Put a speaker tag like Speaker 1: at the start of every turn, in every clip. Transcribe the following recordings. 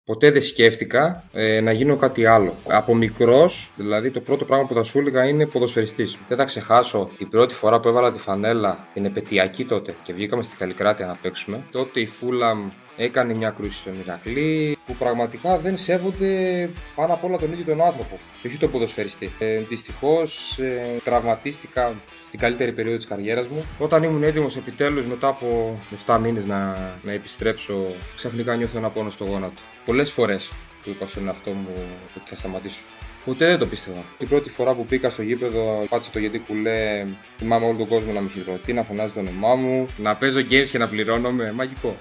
Speaker 1: Ποτέ δεν σκέφτηκα να γίνω κάτι άλλο. Από μικρός, δηλαδή, το πρώτο πράγμα που θα σου έλεγα είναι ποδοσφαιριστής. Δεν θα ξεχάσω την πρώτη φορά που έβαλα τη φανέλα, την επετειακή τότε, και βγήκαμε στη Καλλικράτεια να παίξουμε. Τότε η Φούλαμ έκανε μια κρούση στον Ηρακλή, που πραγματικά δεν σέβονται πάνω απ' όλα τον ίδιο τον άνθρωπο, και όχι τον ποδοσφαιριστή. Δυστυχώς τραυματίστηκα στην καλύτερη περίοδο της καριέρας μου. Όταν ήμουν έτοιμος επιτέλους μετά από 7 μήνες να επιστρέψω, ξαφνικά νιώθω ένα πόνο στο γόνατο. Πολλές φορές που είπα στον εαυτό μου ότι θα σταματήσω. Ποτέ δεν το πίστευα. Την πρώτη φορά που πήγα στο γήπεδο, πάτησα το γιατί κουλέ. Θυμάμαι όλο τον κόσμο να με χειροκροτεί, να φωνάζει το όνομά μου, να παίζω games και να πληρώνομαι. Μαγικό.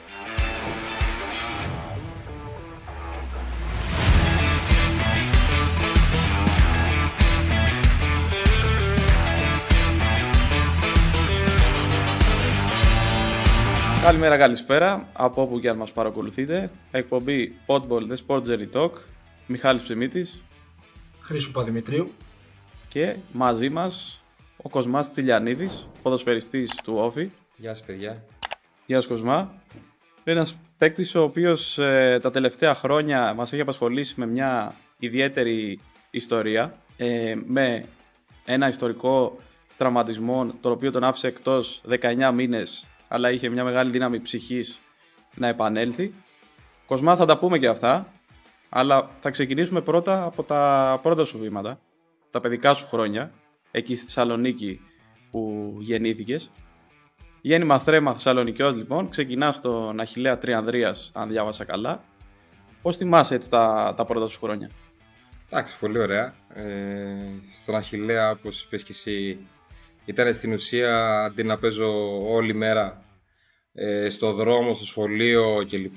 Speaker 2: Καλημέρα, καλησπέρα από όπου και αν μας παρακολουθείτε. Εκπομπή Podball The Sport Journey Talk. Μιχάλης Ψημίτης.
Speaker 3: Χρήστο Παδημητρίου.
Speaker 2: Και μαζί μας ο Κοσμάς Τσιλιανίδης, ποδοσφαιριστής του Όφη.
Speaker 1: Γεια σας, παιδιά.
Speaker 2: Γεια σου, Κοσμά. Ένας παίκτης ο οποίος τα τελευταία χρόνια μας έχει απασχολήσει με μια ιδιαίτερη ιστορία. Με ένα ιστορικό τραυματισμό, το οποίο τον άφησε εκτός 19 μήνες, αλλά είχε μια μεγάλη δύναμη ψυχής να επανέλθει. Κοσμά, θα τα πούμε και αυτά, αλλά θα ξεκινήσουμε πρώτα από τα πρώτα σου βήματα, τα παιδικά σου χρόνια, εκεί στη Θεσσαλονίκη που γεννήθηκες. Γέννημα Θρέμα, Θεσσαλονικιός λοιπόν, ξεκινάς στον Αχιλλέα Τριανδρίας, αν διάβασα καλά. Πώς θυμάσαι έτσι τα πρώτα σου χρόνια?
Speaker 1: Εντάξει, πολύ ωραία. Στον Αχιλλέα, όπως είπες και εσύ, ήταν στην ουσία αντί να παίζω όλη μέρα στο δρόμο, στο σχολείο κλπ.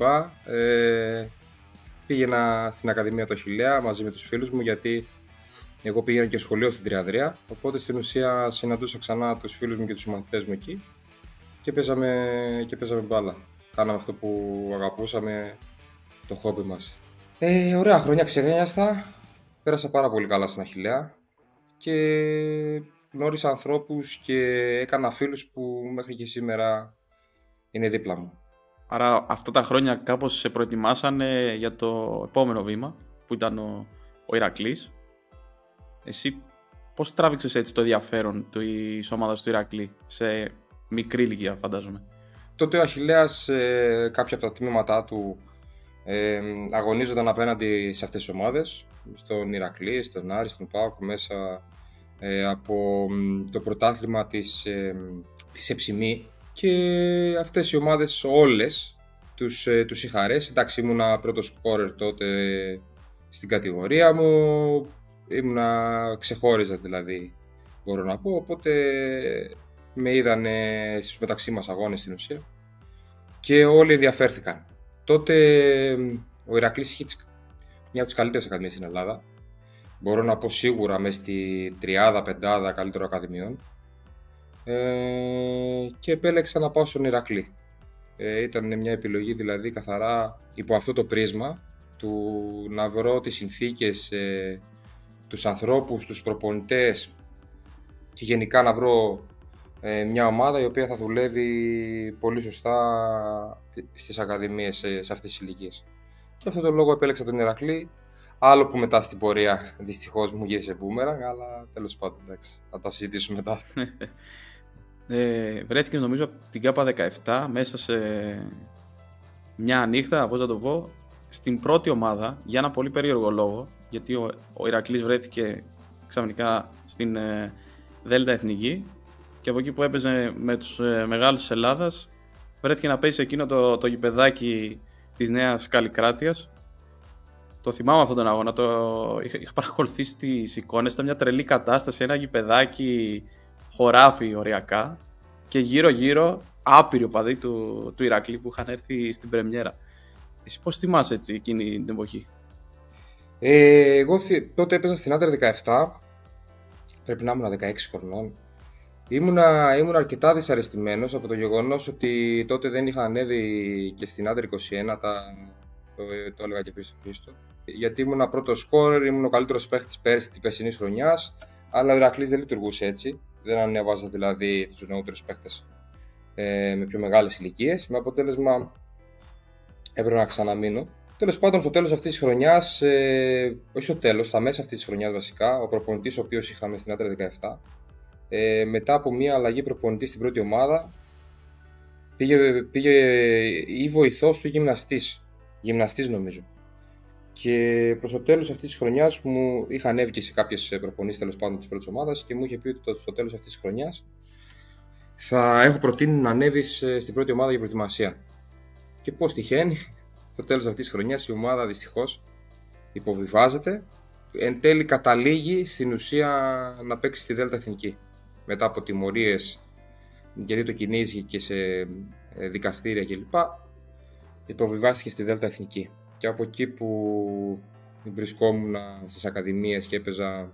Speaker 1: Πήγαινα στην Ακαδημία του Αχιλλέα μαζί με τους φίλους μου, γιατί εγώ πήγαινα και σχολείο στην Τριανδρία. Οπότε στην ουσία συναντούσα ξανά τους φίλους μου και τους μαθητές μου εκεί και παίζαμε μπάλα. Κάναμε αυτό που αγαπούσαμε, το χόμπι μας. Ωραία χρόνια, ξεγένιαστα. Πέρασα πάρα πολύ καλά στον Αχιλλέα και γνώρισα ανθρώπους και έκανα φίλους που μέχρι και σήμερα είναι δίπλα μου.
Speaker 2: Άρα αυτά τα χρόνια κάπως σε προετοιμάσανε για το επόμενο βήμα, που ήταν ο Ηρακλής. Εσύ πώς τράβηξες έτσι το ενδιαφέρον της ομάδας του Ηρακλή σε μικρή ηλικία, φαντάζομαι?
Speaker 1: Τότε ο Αχιλλέας, κάποια από τα τμήματά του αγωνίζονταν απέναντι σε αυτές τις ομάδες, στον Ηρακλή, στον Άρη, στον ΠΑΟΚ, μέσα από το πρωτάθλημα της Εψιμή, και αυτές οι ομάδες όλες τους είχα αρέσει. Εντάξει, ήμουνα πρώτος σκόρερ τότε στην κατηγορία μου, ξεχώριζα δηλαδή, μπορώ να πω, οπότε με είδανε στους μεταξύ μας αγώνες στην ουσία και όλοι ενδιαφέρθηκαν. Τότε ο Ηρακλής είχε μια από τις καλύτερες ακαδημίες στην Ελλάδα. Μπορώ να πω σίγουρα μέσα στη 30-50 καλύτερων ακαδημιών, και επέλεξα να πάω στον Ηρακλή. Ήταν μια επιλογή δηλαδή καθαρά υπό αυτό το πρίσμα του να βρω τις συνθήκες, τους ανθρώπους, τους προπονητές και γενικά να βρω μια ομάδα η οποία θα δουλεύει πολύ σωστά στις ακαδημίες σε αυτές τις ηλικίες. Και αυτόν τον λόγο επέλεξα τον Ηρακλή. Άλλο που μετά στην πορεία δυστυχώς μου γύρισε μπούμεραγκ, αλλά τέλος πάντων, εντάξει, θα τα συζητήσουμε μετά.
Speaker 2: Βρέθηκε νομίζω από την ΚΑΠΑ 17 μέσα σε μια νύχτα, πώς να το πω, στην πρώτη ομάδα για ένα πολύ περίεργο λόγο, γιατί ο Ηρακλής βρέθηκε ξαφνικά στην Δέλτα Εθνική και από εκεί που έπαιζε με τους μεγάλους της Ελλάδας βρέθηκε να παίζει σε εκείνο το γηπεδάκι της Νέας Καλλικράτειας. Το θυμάμαι αυτόν τον αγώνα, είχα παρακολουθήσει τις εικόνες, ήταν μια τρελή κατάσταση, ένα γηπεδάκι χωράφι οριακά και γύρω-γύρω άπειροι οπαδοί του Ηρακλή που είχαν έρθει στην πρεμιέρα. Εσύ πώς θυμάσαι έτσι εκείνη την εποχή?
Speaker 1: Εγώ τότε έπαιζα στην Άντερ 17, πρέπει να ήμουν 16 χρονών. Ήμουνα αρκετά δυσαρεστημένος από το γεγονός ότι τότε δεν είχα ανέβει και στην Άντερ 21, το έλεγα και πριν στο Χρήστο, γιατί ήμουνα πρώτος σκόρερ, ήμουν ο καλύτερος παίχτης πέρσι την περσινής χρονιάς, αλλά ο Ηρακλής δεν λειτουργούσε έτσι. Δεν ανέβαζα δηλαδή τους νεότερους παίχτες με πιο μεγάλες ηλικίες, με αποτέλεσμα έπρεπε να ξαναμείνω Τέλος πάντων, στο τέλος αυτής της χρονιάς, όχι στο τέλος, στα μέσα αυτής της χρονιάς βασικά, ο προπονητής ο οποίος είχαμε στην Άντρε 17, μετά από μια αλλαγή προπονητή στην πρώτη ομάδα, πήγε ή βοηθός του γυμναστής νομίζω. Και προς το τέλος αυτής της χρονιάς μου είχα ανέβει και σε κάποιες προπονήσεις τέλος πάντων της πρώτης ομάδας και μου είχε πει ότι στο τέλος αυτής της χρονιάς θα έχω προτείνει να ανέβεις στην πρώτη ομάδα για προετοιμασία. Και πώς τυχαίνει, στο τέλος αυτής της χρονιάς η ομάδα δυστυχώς υποβιβάζεται. Εν τέλει καταλήγει στην ουσία να παίξει στη Δέλτα Εθνική. Μετά από τιμωρίες, γιατί το κυνήγησε και σε δικαστήρια κλπ. Υποβιβάστηκε στη Δέλτα Εθνική. Και από εκεί που βρισκόμουν στις ακαδημίες και έπαιζα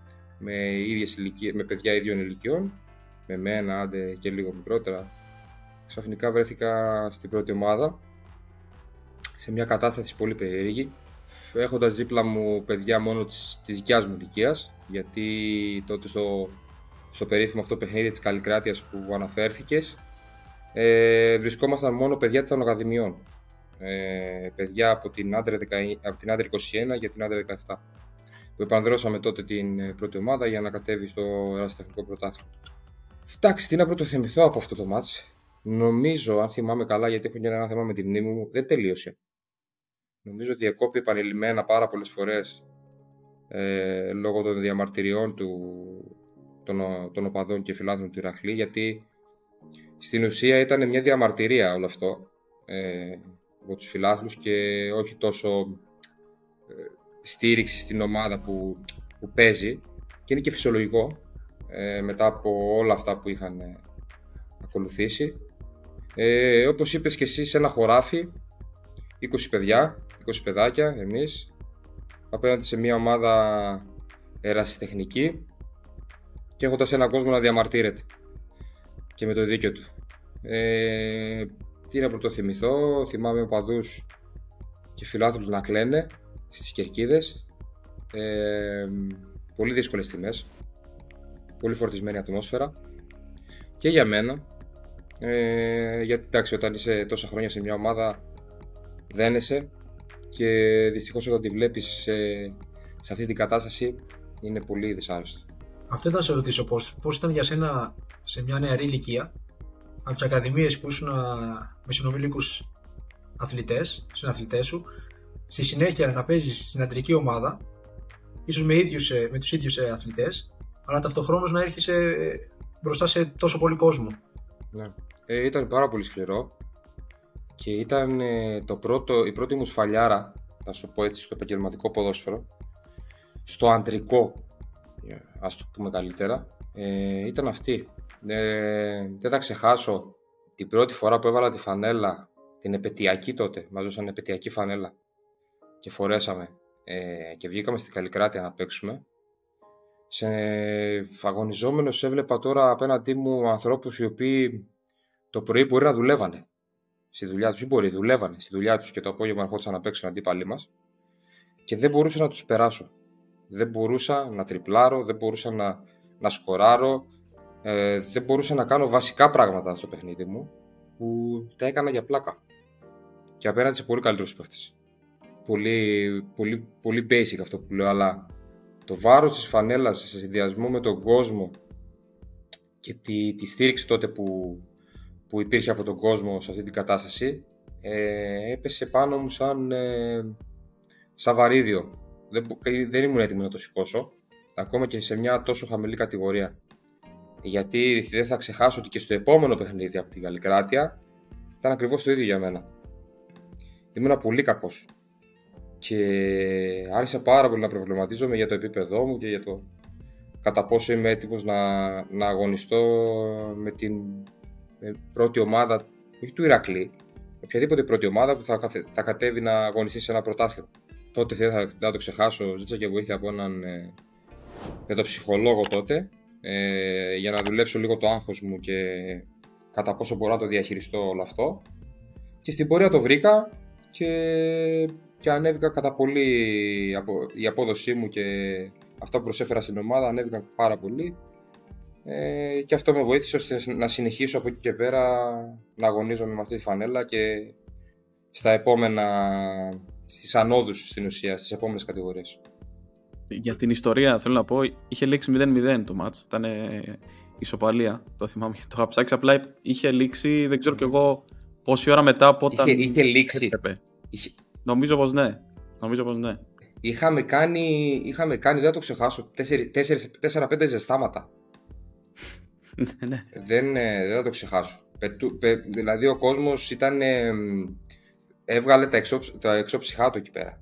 Speaker 1: με παιδιά ίδιων ηλικιών, με μένα, άντε και λίγο μικρότερα, ξαφνικά βρέθηκα στην πρώτη ομάδα, σε μια κατάσταση πολύ περίεργη, έχοντας δίπλα μου παιδιά μόνο της δικιάς μου ηλικίας, γιατί τότε στο περίφημο αυτό παιχνίδι της Καλλικράτειας που αναφέρθηκες, βρισκόμασταν μόνο παιδιά των ακαδημιών. Παιδιά από την Άντρε 21 για την Άντρε 17, που επανδρώσαμε τότε την πρώτη ομάδα για να κατέβει στο ερασιτεχνικό πρωτάθλημα. Εντάξει, τι να πρωτοθυμηθώ από αυτό το μάτς. Νομίζω, αν θυμάμαι καλά, γιατί έχω και ένα θέμα με τη μνήμη μου, δεν τελείωσε. Νομίζω ότι εκόπη επανειλημμένα πάρα πολλές φορές λόγω των διαμαρτυριών των οπαδών και φιλάθλων του Ηρακλή, γιατί στην ουσία ήταν μια διαμαρτυρία όλο αυτό από τους φιλάθλους και όχι τόσο στήριξη στην ομάδα που παίζει, και είναι και φυσιολογικό μετά από όλα αυτά που είχαν ακολουθήσει. Όπως είπες και εσύ, σε ένα χωράφι 20 παιδιά, 20 παιδάκια εμείς, απέναντι σε μια ομάδα ερασιτεχνική και έχοντας έναν κόσμο να διαμαρτύρεται και με το δίκιο του. Τι να πρωτοθυμηθώ, θυμάμαι οπαδούς και φιλάθλους να κλαίνε στις κερκίδες, πολύ δύσκολες τιμές, πολύ φορτισμένη ατμόσφαιρα και για μένα, γιατί εντάξει, όταν είσαι τόσα χρόνια σε μια ομάδα δένεσαι και δυστυχώς όταν τη βλέπεις σε αυτή την κατάσταση είναι πολύ δυσάρεστο.
Speaker 3: Αυτό ήταν να σε ρωτήσω, πώς ήταν για σένα σε μια νεαρή ηλικία, από τις ακαδημίες που ήσουν με συνομιλίκους αθλητές, συναθλητές σου, στη συνέχεια να παίζεις στην αντρική ομάδα, ίσως με τους ίδιους αθλητές, αλλά ταυτοχρόνως να έρχεσαι μπροστά σε τόσο πολύ κόσμο.
Speaker 1: Ναι. Ήταν πάρα πολύ σκληρό και ήταν η πρώτη μου σφαλιάρα, να σου πω έτσι, στο επαγγελματικό ποδόσφαιρο, στο αντρικό, ας το πούμε καλύτερα, ήταν αυτή. Δεν θα ξεχάσω την πρώτη φορά που έβαλα τη φανέλα, την επετειακή τότε, μας δώσαν επετειακή φανέλα και φορέσαμε και βγήκαμε στην Καλλικράτεια να παίξουμε. Αγωνιζόμενος έβλεπα τώρα απέναντί μου ανθρώπους οι οποίοι το πρωί μπορεί να δουλεύανε στη δουλειά τους, ή δουλεύανε στη δουλειά τους και το απόγευμα ερχόντουσαν να παίξουν αντίπαλοι μας και δεν μπορούσα να τους περάσω. Δεν μπορούσα να τριπλάρω, δεν μπορούσα να σκοράρω, δεν μπορούσα να κάνω βασικά πράγματα στο παιχνίδι μου που τα έκανα για πλάκα και απέναντι σε πολύ καλύτερους παίχτες. Πολύ basic αυτό που λέω, αλλά το βάρος της φανέλας σε συνδυασμό με τον κόσμο και τη στήριξη τότε που υπήρχε από τον κόσμο σε αυτή την κατάσταση, έπεσε πάνω μου σαν βαρύδιο. Δεν ήμουν έτοιμο να το σηκώσω, ακόμα και σε μια τόσο χαμηλή κατηγορία. Γιατί δεν θα ξεχάσω ότι και στο επόμενο παιχνίδι από την Καλλικράτεια ήταν ακριβώς το ίδιο για μένα. Ήμουν πολύ κακός και άρχισα πάρα πολύ να προβληματίζομαι για το επίπεδό μου και για το κατά πόσο είμαι έτοιμος να αγωνιστώ με την πρώτη ομάδα, όχι του Ηρακλή, οποιαδήποτε πρώτη ομάδα που θα κατέβει να αγωνιστεί σε ένα πρωτάθλημα. Τότε δεν θα το ξεχάσω, ζήτησα και βοήθεια από έναν παιδοψυχολόγο τότε, για να δουλέψω λίγο το άγχος μου και κατά πόσο μπορώ να το διαχειριστώ όλο αυτό. Και στην πορεία το βρήκα και ανέβηκα κατά πολύ. Η απόδοσή μου και αυτά που προσέφερα στην ομάδα ανέβηκαν πάρα πολύ, και αυτό με βοήθησε ώστε να συνεχίσω από εκεί και πέρα να αγωνίζομαι με αυτή τη φανέλα και στα επόμενα στις ανόδους στην ουσία, στις επόμενες κατηγορίες.
Speaker 2: Για την ιστορία θέλω να πω, είχε λήξει 0-0 το μάτς, ήταν ισοπαλία, το θυμάμαι, το είχα ψάξει, απλά είχε λήξει, δεν ξέρω κι εγώ πόση ώρα μετά από όταν
Speaker 1: είχε λήξει.
Speaker 2: έπρεπε. Νομίζω πως ναι.
Speaker 1: Είχαμε κάνει, δεν θα το ξεχάσω, 4-5 ζεστάματα.
Speaker 2: Ναι.
Speaker 1: Δεν θα το ξεχάσω. Δηλαδή ο κόσμος έβγαλε τα εξώψυχά του εκεί πέρα.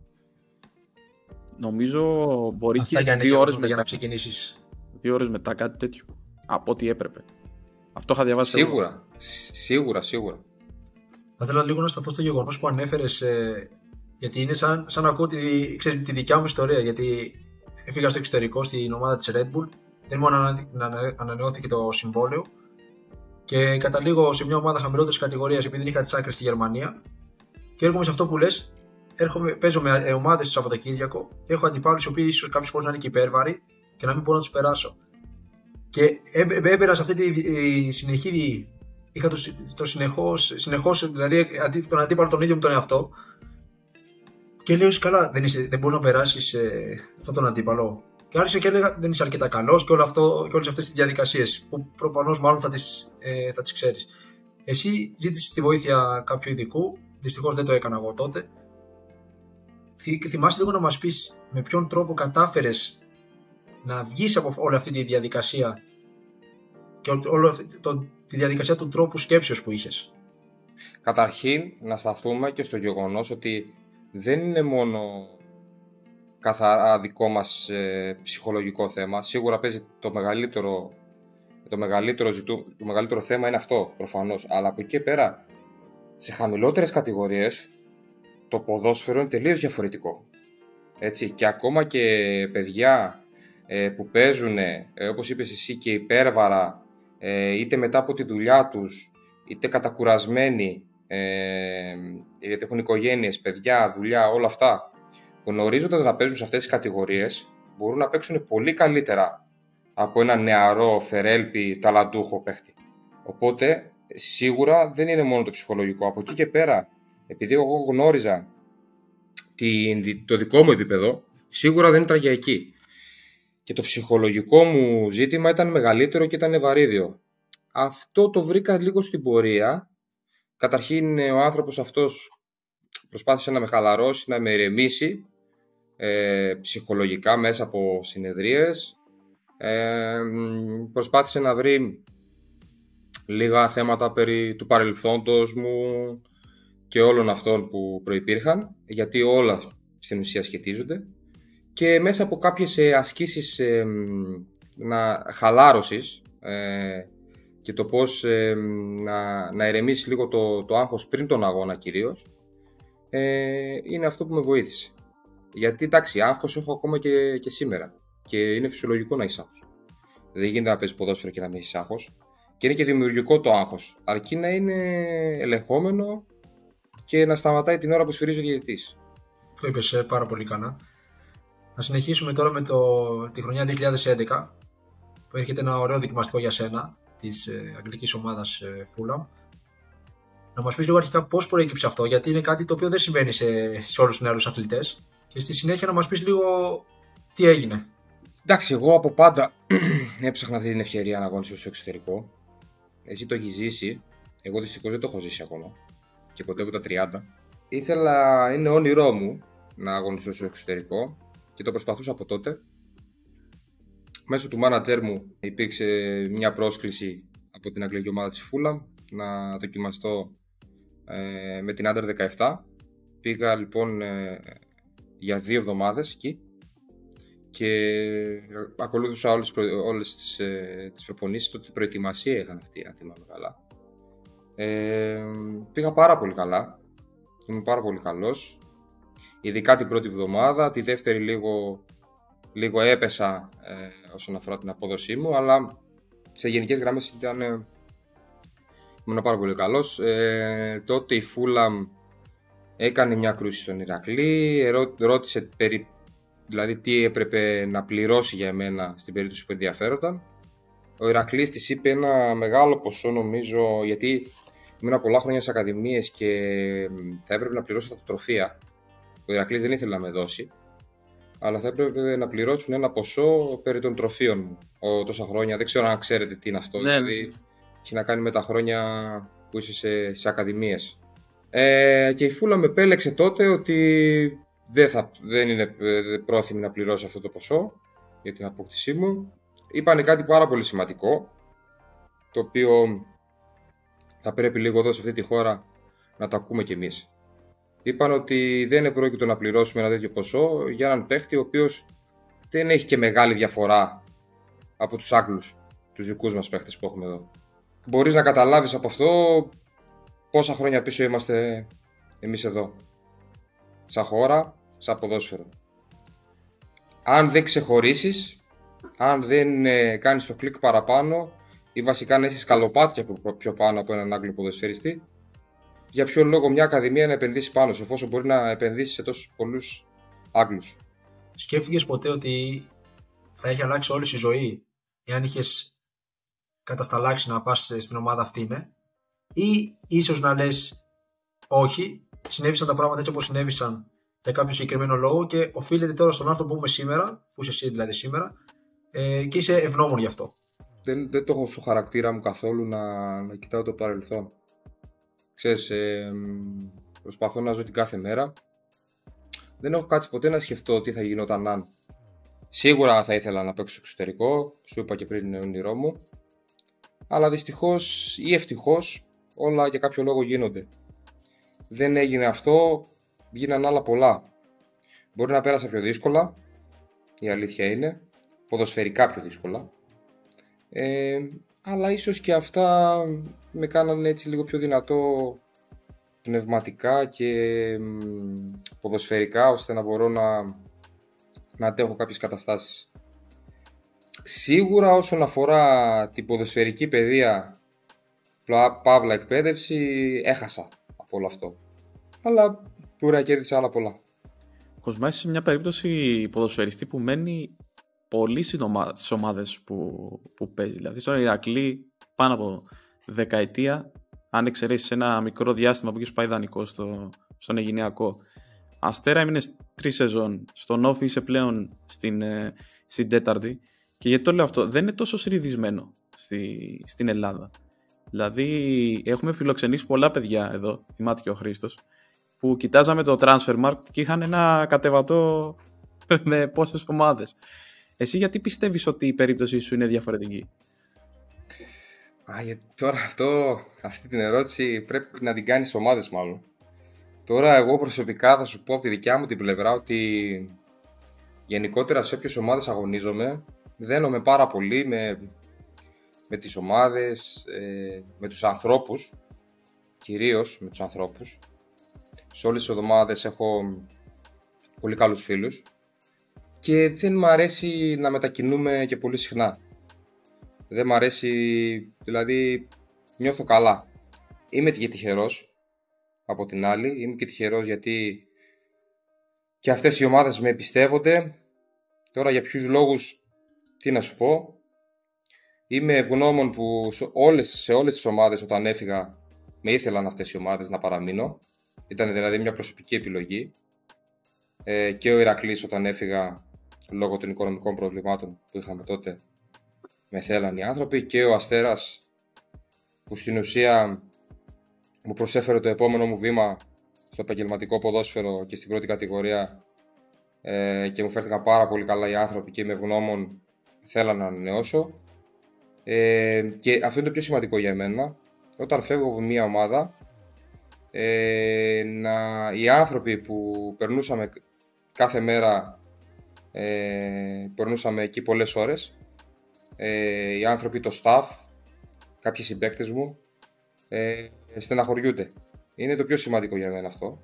Speaker 2: Νομίζω μπορεί
Speaker 3: αυτά
Speaker 2: και
Speaker 3: 2 ώρες
Speaker 2: μετά,
Speaker 3: για να ξεκινήσεις.
Speaker 2: 2 ώρες μετά, κάτι τέτοιο. Από ό,τι έπρεπε. Αυτό είχα διαβάσει.
Speaker 1: Σίγουρα.
Speaker 3: Θα ήθελα λίγο να σταθώ στο γεγονός που ανέφερες, γιατί είναι σαν να ακούω τη δικιά μου ιστορία. Γιατί έφυγα στο εξωτερικό στην ομάδα της Red Bull, δεν μου ανανεώθηκε το συμβόλαιο και καταλήγω σε μια ομάδα χαμηλότερης κατηγορίας επειδή δεν είχα τις άκρες στη Γερμανία. Και έρχομαι σε αυτό που λες, παίζω με ομάδες το Σαββατοκύριακο και έχω αντιπάλους οι οποίοι ίσως κάποιες φορές να είναι και υπέρβαροι και να μην μπορώ να τους περάσω. Και έμπαινα σε αυτή τη συνεχή. Είχα το συνεχώς, δηλαδή τον αντίπαλο τον ίδιο με τον εαυτό. Και λέω: καλά, δεν μπορείς να περάσεις αυτόν τον αντίπαλο. Και άρχισα και έλεγα: δεν είσαι αρκετά καλός και όλες αυτές τις διαδικασίες που προφανώς μάλλον θα τις ξέρεις. Εσύ ζήτησες τη βοήθεια κάποιου ειδικού, δυστυχώς δεν το έκανα εγώ τότε. Θυμάσαι λίγο να μας πεις με ποιον τρόπο κατάφερες να βγεις από όλη αυτή τη διαδικασία και τη διαδικασία του τρόπου σκέψεως που είχες.
Speaker 1: Καταρχήν να σταθούμε και στο γεγονός ότι δεν είναι μόνο καθαρά δικό μας ψυχολογικό θέμα. Σίγουρα παίζει το μεγαλύτερο θέμα είναι αυτό προφανώς. Αλλά από εκεί και πέρα σε χαμηλότερες κατηγορίες το ποδόσφαιρο είναι τελείως διαφορετικό. Έτσι, και ακόμα και παιδιά που παίζουν, όπως είπες εσύ, και υπέρβαρα, είτε μετά από τη δουλειά τους, είτε κατακουρασμένοι, γιατί έχουν οικογένειες, παιδιά, δουλειά, όλα αυτά, γνωρίζοντας να παίζουν σε αυτές τις κατηγορίες, μπορούν να παίξουν πολύ καλύτερα από ένα νεαρό, φερέλπι, ταλαντούχο παίχτη. Οπότε, σίγουρα δεν είναι μόνο το ψυχολογικό. Από εκεί και πέρα, επειδή εγώ γνώριζα το δικό μου επίπεδο, σίγουρα δεν ήταν για εκεί. Και το ψυχολογικό μου ζήτημα ήταν μεγαλύτερο και ήταν βαρύδιο. Αυτό το βρήκα λίγο στην πορεία. Καταρχήν ο άνθρωπος αυτός προσπάθησε να με χαλαρώσει, να με ηρεμήσει ψυχολογικά μέσα από συνεδρίες. Προσπάθησε να βρει λίγα θέματα περί του παρελθόντος μου και όλων αυτών που προϋπήρχαν, γιατί όλα στην ουσία σχετίζονται. Και μέσα από κάποιες ασκήσεις χαλάρωσης και το πώς να ηρεμήσει λίγο το άγχος πριν τον αγώνα κυρίως, είναι αυτό που με βοήθησε. Γιατί εντάξει, άγχος έχω ακόμα και σήμερα και είναι φυσιολογικό να έχεις άγχος. Δεν γίνεται να παίζεις ποδόσφαιρο και να μην έχεις άγχος. Και είναι και δημιουργικό το άγχος, αρκεί να είναι ελεγχόμενο και να σταματάει την ώρα που σφυρίζει ο διαιτητής.
Speaker 3: Το είπες πάρα πολύ καλά. Να συνεχίσουμε τώρα με τη χρονιά 2011, που έρχεται ένα ωραίο δοκιμαστικό για σένα, της αγγλικής ομάδας Fulham. Να μας πεις λίγο αρχικά πώς προέκυψε αυτό, γιατί είναι κάτι το οποίο δεν συμβαίνει σε όλους τους νεαρούς αθλητές. Και στη συνέχεια να μας πεις λίγο τι έγινε.
Speaker 1: Εντάξει, εγώ από πάντα έψαχνα αυτή την ευκαιρία να αγωνιστώ στο εξωτερικό. Εσύ το έχεις ζήσει, εγώ δυστυχώς δεν το έχω ζήσει ακόμα και κοντεύω τα 30. Είναι όνειρό μου να αγωνιστώ στο εξωτερικό και το προσπαθούσα από τότε. Μέσω του μάνατζερ μου υπήρξε μια πρόσκληση από την αγγλική ομάδα της Fulham να δοκιμαστώ με την Under 17. Πήγα λοιπόν για 2 εβδομάδες εκεί και ακολούθησα όλες τις προπονήσεις. Τότε προετοιμασία είχαν αυτή, αν θυμάμαι καλά. Πήγα πάρα πολύ καλά. Είμαι πάρα πολύ καλός. Ειδικά την πρώτη εβδομάδα. Τη δεύτερη λίγο έπεσα όσον αφορά την απόδοσή μου, αλλά σε γενικές γραμμές ήμουν πάρα πολύ καλός. Τότε η Fulham έκανε μια κρούση στον Ηρακλή, ρώτησε δηλαδή τι έπρεπε να πληρώσει για εμένα στην περίπτωση που ενδιαφέρονταν. Ο Ηρακλής της είπε ένα μεγάλο ποσό, νομίζω, γιατί ήμουν πολλά χρόνια στις ακαδημίες και θα έπρεπε να πληρώσω τα τροφεία. Ο Ηρακλής δεν ήθελε να με δώσει, αλλά θα έπρεπε να πληρώσουν ένα ποσό περί των τροφίων μου τόσα χρόνια. Δεν ξέρω αν ξέρετε τι είναι αυτό.
Speaker 2: Ναι.
Speaker 1: Δηλαδή, έχει να κάνει με τα χρόνια που είσαι σε ακαδημίες. Και η Φούλαμ με επέλεξε τότε ότι δεν είναι πρόθυμη να πληρώσει αυτό το ποσό για την απόκτησή μου. Είπανε κάτι πάρα πολύ σημαντικό, το οποίο θα πρέπει λίγο εδώ σε αυτή τη χώρα να το ακούμε κι εμείς. Είπαν ότι δεν είναι πρόκειτο να πληρώσουμε ένα τέτοιο ποσό για έναν παίχτη ο οποίος δεν έχει και μεγάλη διαφορά από τους Άγγλους, τους δικούς μας παίχτες που έχουμε εδώ. Μπορείς να καταλάβεις από αυτό πόσα χρόνια πίσω είμαστε εμείς εδώ, σαν χώρα, σαν ποδόσφαιρο. Αν δεν ξεχωρίσεις, αν δεν κάνεις το κλικ παραπάνω ή βασικά να έχεις σκαλοπάτια πιο πάνω από έναν Άγγλο ποδοσφαιριστή, για ποιο λόγο μια ακαδημία να επενδύσει πάνω σε, εφόσον μπορεί να επενδύσει σε τόσους πολλούς Άγγλους?
Speaker 3: Σκέφτηκες ποτέ ότι θα έχει αλλάξει όλη η ζωή εάν είχες κατασταλάξει να πας στην ομάδα αυτή, ναι? Ή ίσως να λες όχι, συνέβησαν τα πράγματα έτσι όπως συνέβησαν για κάποιο συγκεκριμένο λόγο και οφείλεται τώρα στον άνθρωπο που είμαι σήμερα, που είσαι εσύ δηλαδή σήμερα, και είσαι ευγνώμων γι' αυτό?
Speaker 1: Δεν το έχω στο χαρακτήρα μου καθόλου να κοιτάω το παρελθόν. Ξέρεις, προσπαθώ να ζω την κάθε μέρα. Δεν έχω κάτσει ποτέ να σκεφτώ τι θα γινόταν αν. Σίγουρα θα ήθελα να παίξω εξωτερικό, σου είπα και πριν είναι όνειρό μου. Αλλά δυστυχώς ή ευτυχώς όλα για κάποιο λόγο γίνονται. Δεν έγινε αυτό, γίνανε άλλα πολλά. Μπορεί να πέρασα πιο δύσκολα, η αλήθεια είναι, ποδοσφαιρικά πιο δύσκολα. Αλλά ίσως και αυτά με κάνανε έτσι λίγο πιο δυνατό πνευματικά και ποδοσφαιρικά, ώστε να μπορώ να αντέχω κάποιες καταστάσεις. Σίγουρα όσον αφορά την ποδοσφαιρική παιδεία, παύλα εκπαίδευση, έχασα από όλο αυτό. Αλλά μπορεί να κέρδισα άλλα πολλά.
Speaker 2: Κοσμά, είσαι σε μια περίπτωση ποδοσφαιριστή που μένει πολύ στις ομάδες που παίζει. Δηλαδή στον Ηρακλή πάνω από δεκαετία, αν εξαιρέσεις ένα μικρό διάστημα που έχεις πάει δανεικό στον Αιγινειακό. Αστέρα έμεινε 3 σεζόν. Στον Όφη είσαι πλέον στην τέταρτη. Και γιατί το λέω αυτό, δεν είναι τόσο συνηθισμένο στην Ελλάδα. Δηλαδή έχουμε φιλοξενήσει πολλά παιδιά εδώ, θυμάται και ο Χρήστος, που κοιτάζαμε το Transfermarkt και είχαν ένα κατεβατό με πόσες ομάδες. Εσύ γιατί πιστεύεις ότι η περίπτωση σου είναι διαφορετική?
Speaker 1: Τώρα αυτή την ερώτηση πρέπει να την κάνεις ομάδες μάλλον. Τώρα εγώ προσωπικά θα σου πω από τη δικιά μου την πλευρά ότι γενικότερα σε όποιες ομάδες αγωνίζομαι δένομαι πάρα πολύ με τις ομάδες, με τους ανθρώπους, κυρίως με τους ανθρώπους. Σε όλες τις ομάδες έχω πολύ καλούς φίλους και δεν μ' αρέσει να μετακινούμε και πολύ συχνά. Δεν μ' αρέσει, δηλαδή νιώθω καλά. Είμαι και τυχερός από την άλλη, είμαι και τυχερός γιατί και αυτές οι ομάδες με εμπιστεύονται. Τώρα για ποιους λόγους, τι να σου πω. Είμαι ευγνώμων που σε όλες τις ομάδες όταν έφυγα με ήθελαν αυτές οι ομάδες να παραμείνω. Ήταν δηλαδή μια προσωπική επιλογή. Και ο Ηρακλής όταν έφυγα λόγω των οικονομικών προβλημάτων που είχαμε τότε με θέλαν οι άνθρωποι, και ο Αστέρας που στην ουσία μου προσέφερε το επόμενο μου βήμα στο επαγγελματικό ποδόσφαιρο και στην πρώτη κατηγορία, και μου φέρθηκαν πάρα πολύ καλά οι άνθρωποι και είμαι ευγνώμων, θέλαν να ανανεώσω. Και αυτό είναι το πιο σημαντικό για μένα. Όταν φεύγω από μια ομάδα, οι άνθρωποι που περνούσαμε κάθε μέρα, περνούσαμε εκεί πολλές ώρες, οι άνθρωποι, το staff, κάποιοι συμπαίκτες μου, στεναχωριούνται. Είναι το πιο σημαντικό για μένα αυτό.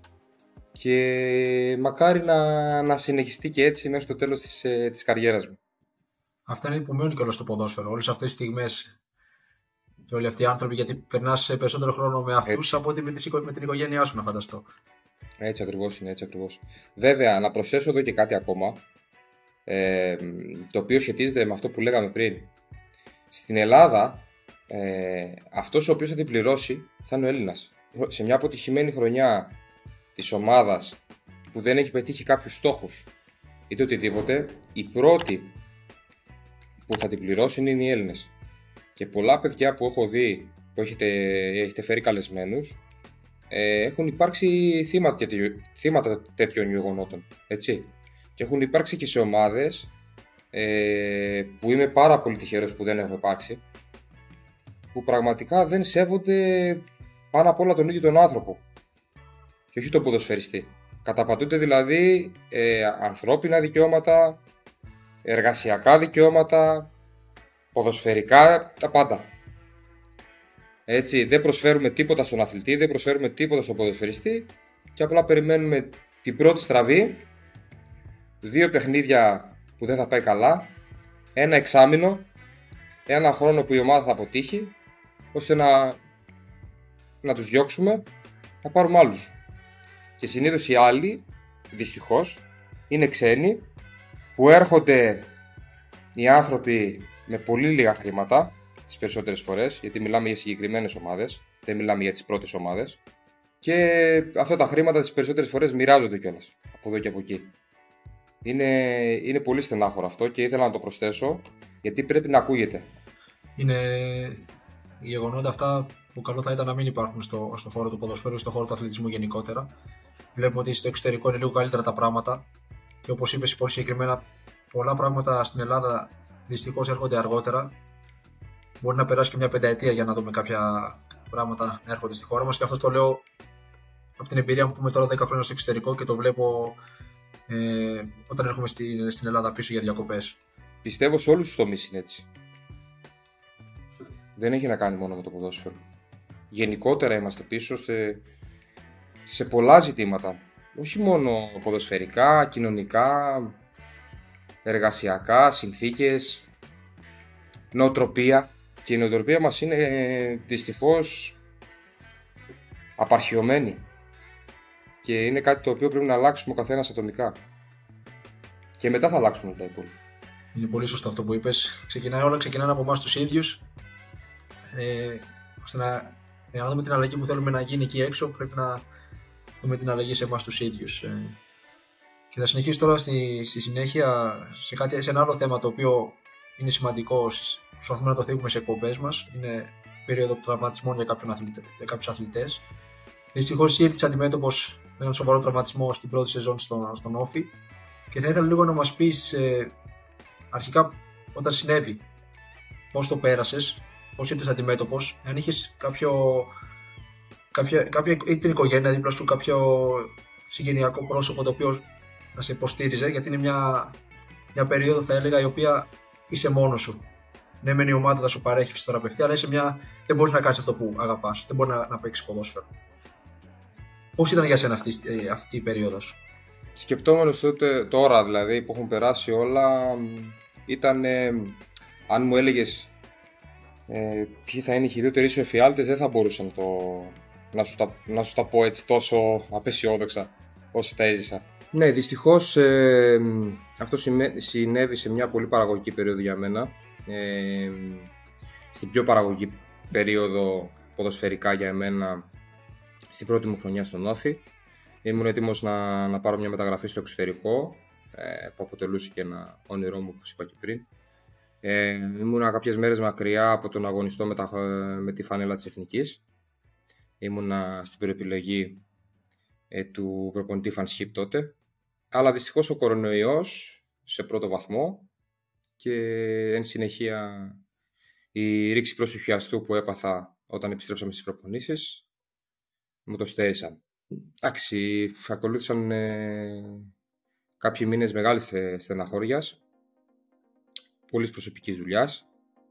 Speaker 1: Και μακάρι να συνεχιστεί και έτσι μέχρι το τέλος της καριέρας μου.
Speaker 3: Αυτά είναι που μένουν κιόλας στο ποδόσφαιρο, όλες αυτές τις στιγμές και όλοι αυτοί οι άνθρωποι, γιατί περνάς περισσότερο χρόνο με αυτούς από ότι με την οικογένειά σου, να φανταστώ.
Speaker 1: Έτσι ακριβώς είναι, έτσι ακριβώς. Βέβαια, να προσθέσω εδώ και κάτι ακόμα, το οποίο σχετίζεται με αυτό που λέγαμε πριν. Στην Ελλάδα, αυτός ο οποίος θα την πληρώσει θα είναι ο Έλληνας. Σε μια αποτυχημένη χρονιά της ομάδας που δεν έχει πετύχει κάποιους στόχους είτε οτιδήποτε, οι πρώτοι που θα την πληρώσουν είναι οι Έλληνες. Και πολλά παιδιά που έχω δει, που έχετε φέρει καλεσμένους, έχουν υπάρξει θύματα τέτοιων γεγονότων, έτσι. Και έχουν υπάρξει και σε ομάδες που είμαι πάρα πολύ τυχερός που δεν έχω υπάρξει, που πραγματικά δεν σέβονται πάνω απ' όλα τον ίδιο τον άνθρωπο και όχι τον ποδοσφαιριστή. Καταπατούνται δηλαδή ανθρώπινα δικαιώματα, εργασιακά δικαιώματα, ποδοσφαιρικά, τα πάντα. Έτσι, δεν προσφέρουμε τίποτα στον αθλητή, δεν προσφέρουμε τίποτα στον ποδοσφαιριστή και απλά περιμένουμε την πρώτη στραβή, 2 παιχνίδια που δεν θα πάει καλά, 1 εξάμηνο, 1 χρόνο που η ομάδα θα αποτύχει, ώστε να τους διώξουμε, να πάρουμε άλλους. Και συνήθως οι άλλοι, δυστυχώς, είναι ξένοι που έρχονται οι άνθρωποι με πολύ λίγα χρήματα τις περισσότερες φορές, γιατί μιλάμε για συγκεκριμένες ομάδες, δεν μιλάμε για τις πρώτες ομάδες, και αυτά τα χρήματα τις περισσότερες φορές μοιράζονται κιόλας από εδώ και από εκεί. Είναι πολύ στενάχωρο αυτό και ήθελα να το προσθέσω, γιατί πρέπει να ακούγεται.
Speaker 3: Είναι γεγονότα αυτά που καλό θα ήταν να μην υπάρχουν στο χώρο του ποδοσφαίρου, στο χώρο του αθλητισμού γενικότερα. Βλέπουμε ότι στο εξωτερικό είναι λίγο καλύτερα τα πράγματα και όπως είπες πολύ συγκεκριμένα, πολλά πράγματα στην Ελλάδα δυστυχώς έρχονται αργότερα. Μπορεί να περάσει και μια πενταετία για να δούμε κάποια πράγματα να έρχονται στη χώρα μας, και αυτό το λέω από την εμπειρία μου που είμαι τώρα 10 χρόνια στο εξωτερικό και το βλέπω όταν έρχομαι στην Ελλάδα πίσω για διακοπές.
Speaker 1: Πιστεύω σε όλους τους τομείς είναι έτσι. Δεν έχει να κάνει μόνο με το ποδόσφαιρο. Γενικότερα είμαστε πίσω σε πολλά ζητήματα. Όχι μόνο ποδοσφαιρικά, κοινωνικά, εργασιακά, συνθήκες, νοοτροπία. Και η νοοτροπία μας είναι δυστυχώς απαρχιωμένη. Και είναι κάτι το οποίο πρέπει να αλλάξουμε ο καθένας ατομικά. Και μετά θα αλλάξουμε τα υπόλοιπα.
Speaker 3: Είναι πολύ σωστό αυτό που είπες. Όλα ξεκινάνε από εμάς τους ίδιους. Ώστε για να δούμε την αλλαγή που θέλουμε να γίνει εκεί έξω, πρέπει να δούμε την αλλαγή σε εμάς τους ίδιους. Και θα συνεχίσω τώρα στη συνέχεια σε ένα άλλο θέμα το οποίο είναι σημαντικό. Προσπαθούμε να το θίγουμε σε εκπομπές μας. Είναι περίοδο τραυματισμών για κάποιους αθλητές. Δυστυχώς ήρθες αντιμέτωπος με έναν σοβαρό τραυματισμό στην πρώτη σεζόν στον Όφη. Και θα ήθελα λίγο να μας πεις αρχικά όταν συνέβη, πώς το πέρασες, πώς ήρθες αντιμέτωπος, αν είχες κάποια ή την οικογένεια δίπλα σου, κάποιο συγγενειακό πρόσωπο το οποίο να σε υποστήριζε, γιατί είναι μια περίοδο, θα έλεγα, η οποία είσαι μόνος σου. Ναι, μεν η ομάδα θα σου παρέχει φυσιοθεραπευτή, αλλά δεν μπορείς να κάνεις αυτό που αγαπάς, δεν μπορείς να παίξεις ποδόσφαιρο. Πώς ήταν για σένα αυτή η περίοδος?
Speaker 1: Σκεπτόμενος τώρα δηλαδή που έχουν περάσει όλα, ήταν αν μου έλεγες ποιοι θα είναι οι χειρότεροι σου εφιάλτες, δεν θα μπορούσα να σου τα πω έτσι τόσο απεσιόδοξα όσο τα έζησα. Ναι, δυστυχώς αυτό συνέβη σε μια πολύ παραγωγική περίοδο για μένα, στην πιο παραγωγική περίοδο ποδοσφαιρικά για εμένα, στην πρώτη μου χρονιά στον Όφη. Ήμουν έτοιμος να πάρω μια μεταγραφή στο εξωτερικό, που αποτελούσε και ένα όνειρό μου, όπως είπα και πριν. Ήμουν κάποιες μέρες μακριά από τον αγωνιστό με τη φανέλα της Εθνικής. Ήμουνα στην προεπιλογή του προπονητή Φανσχίπ τότε. Αλλά δυστυχώς ο κορονοϊός σε πρώτο βαθμό και εν συνεχεία η ρήξη προσοχιαστού που έπαθα όταν επιστρέψαμε στις προπονήσεις μου το στέρισαν. Εντάξει, ακολούθησαν κάποιοι μήνες μεγάλης στεναχώριας, πολλής προσωπικής δουλειάς,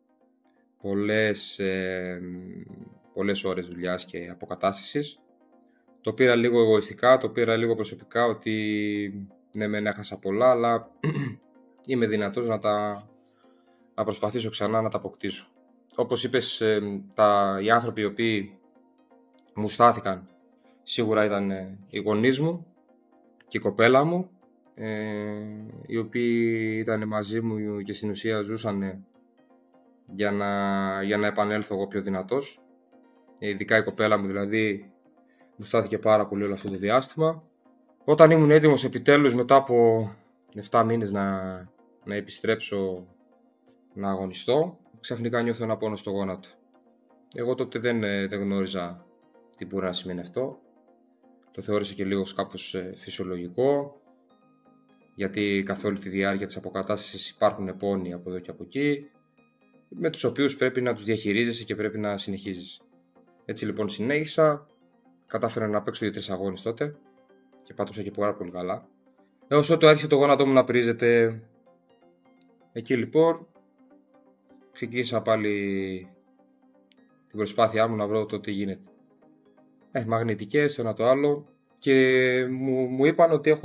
Speaker 1: πολλές ώρες δουλειάς και αποκατάστασης. Το πήρα λίγο εγωιστικά, το πήρα λίγο προσωπικά, ότι ναι μεν έχασα πολλά, αλλά είμαι δυνατός να προσπαθήσω ξανά να τα αποκτήσω. Όπως είπες, οι άνθρωποι οι οποίοι μου στάθηκαν σίγουρα ήταν οι γονείς μου και η κοπέλα μου, οι οποίοι ήταν μαζί μου και στην ουσία ζούσαν για να επανέλθω εγώ πιο δυνατός. Ειδικά η κοπέλα μου δηλαδή μου στάθηκε πάρα πολύ όλο αυτό το διάστημα. Όταν ήμουν έτοιμος επιτέλους μετά από 7 μήνες να επιστρέψω να αγωνιστώ, ξαφνικά νιώθω ένα πόνο στο γόνατο. Εγώ τότε δεν γνώριζα τι μπορεί να σημαίνει αυτό. Το θεώρησα και λίγο κάπως φυσιολογικό, γιατί καθ' όλη τη διάρκεια της αποκατάστασης υπάρχουν πόνοι από εδώ και από εκεί, με τους οποίους πρέπει να τους διαχειρίζεσαι και πρέπει να συνεχίζεις. Έτσι λοιπόν συνέχισα, κατάφερα να παίξω 2-3 αγώνες τότε και πάτωσα και πάρα πολύ καλά. Έως ότου άρχισε το γόνατό μου να πρίζεται. Εκεί λοιπόν ξεκίνησα πάλι την προσπάθειά μου να βρω το τι γίνεται. Μαγνητικές, το ένα το άλλο, και μου είπαν ότι έχω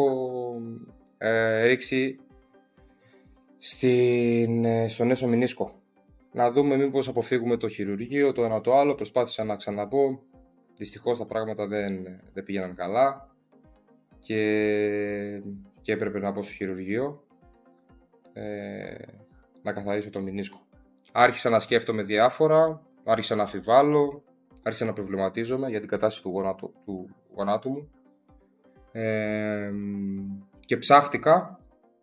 Speaker 1: ρίξει στον έσω μηνίσκο. Να δούμε μήπως αποφύγουμε το χειρουργείο, το ένα το άλλο. Προσπάθησα να ξαναπώ. Δυστυχώς τα πράγματα δεν πήγαιναν καλά και έπρεπε να πάω στο χειρουργείο να καθαρίσω το μηνίσκο. Άρχισα να σκέφτομαι διάφορα, άρχισα να αμφιβάλλω, άρχισα να προβληματίζομαι για την κατάσταση του γονάτου μου και ψάχτηκα.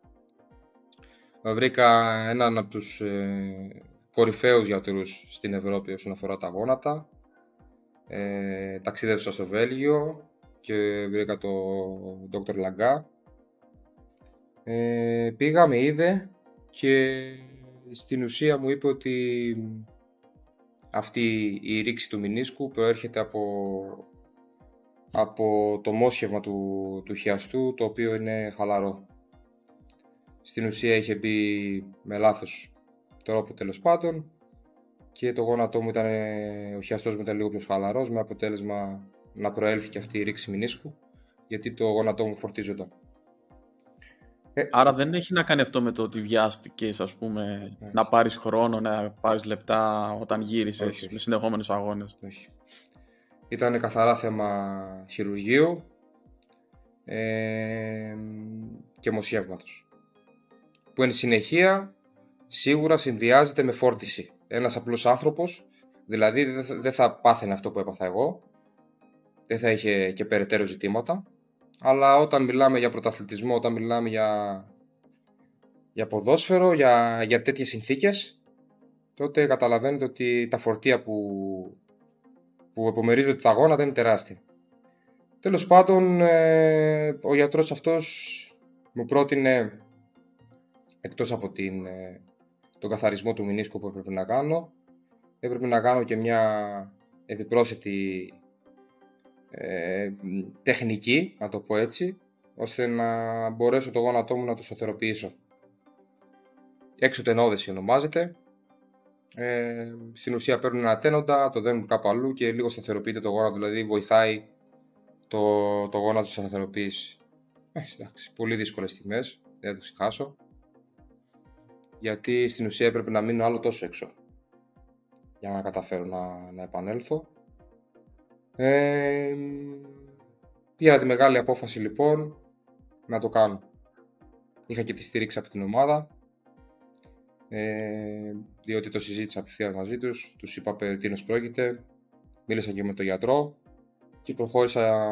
Speaker 1: Βρήκα έναν από τους κορυφαίους γιατρούς στην Ευρώπη όσον αφορά τα γόνατα. Ταξίδευσα στο Βέλγιο και βρήκα τον Dr. Λαγκά. Πήγα, με είδε και στην ουσία μου είπε ότι αυτή η ρήξη του μηνίσκου προέρχεται από το μόσχευμα του χιαστού, το οποίο είναι χαλαρό. Στην ουσία είχε μπει με λάθος τρόπο τέλος πάντων και το γόνατό μου ο χιαστός μου ήταν λίγο πιο χαλαρός, με αποτέλεσμα να προέλθει και αυτή η ρήξη μηνίσκου, γιατί το γόνατό μου φορτίζονταν.
Speaker 2: Άρα δεν έχει να κάνει αυτό με το ότι βιάστηκες, ας πούμε, να πάρεις χρόνο, να πάρεις λεπτά όταν γύρισες. Όχι. Με συνεχόμενους αγώνες.
Speaker 1: Όχι. Ήταν καθαρά θέμα χειρουργείου και μοσιεύματος, που εν συνεχεία σίγουρα συνδυάζεται με φόρτιση. Ένας απλός άνθρωπος, δηλαδή δεν θα πάθαινε αυτό που έπαθα εγώ, δεν θα είχε και περαιτέρω ζητήματα, αλλά όταν μιλάμε για πρωταθλητισμό, όταν μιλάμε για ποδόσφαιρο, για τέτοιες συνθήκες, τότε καταλαβαίνετε ότι τα φορτία που επομερίζονται τα γόνατα είναι τεράστια. Τέλος πάντων, ο γιατρός αυτός μου πρότεινε, εκτός από τον καθαρισμό του μηνίσκου που έπρεπε να κάνω και μια επιπρόσθετη τεχνική, να το πω έτσι, ώστε να μπορέσω το γόνατό μου να το σταθεροποιήσω. Έξωτενόδεση ονομάζεται. Στην ουσία παίρνουν ένα τένοντα, το δένουν κάπου αλλού και λίγο σταθεροποιείται το γόνατο, δηλαδή βοηθάει το γόνατο στη σταθεροποίηση. Εντάξει, πολύ δύσκολες στιγμές, δεν θα το ξεχάσω, γιατί στην ουσία έπρεπε να μείνω άλλο τόσο έξω για να καταφέρω να επανέλθω. Πήρα τη μεγάλη απόφαση λοιπόν να το κάνω. Είχα και τη στήριξη από την ομάδα, διότι το συζήτησα απευθείας μαζί τους. Τους είπα περί τίνος πρόκειται, μίλησα και με τον γιατρό και προχώρησα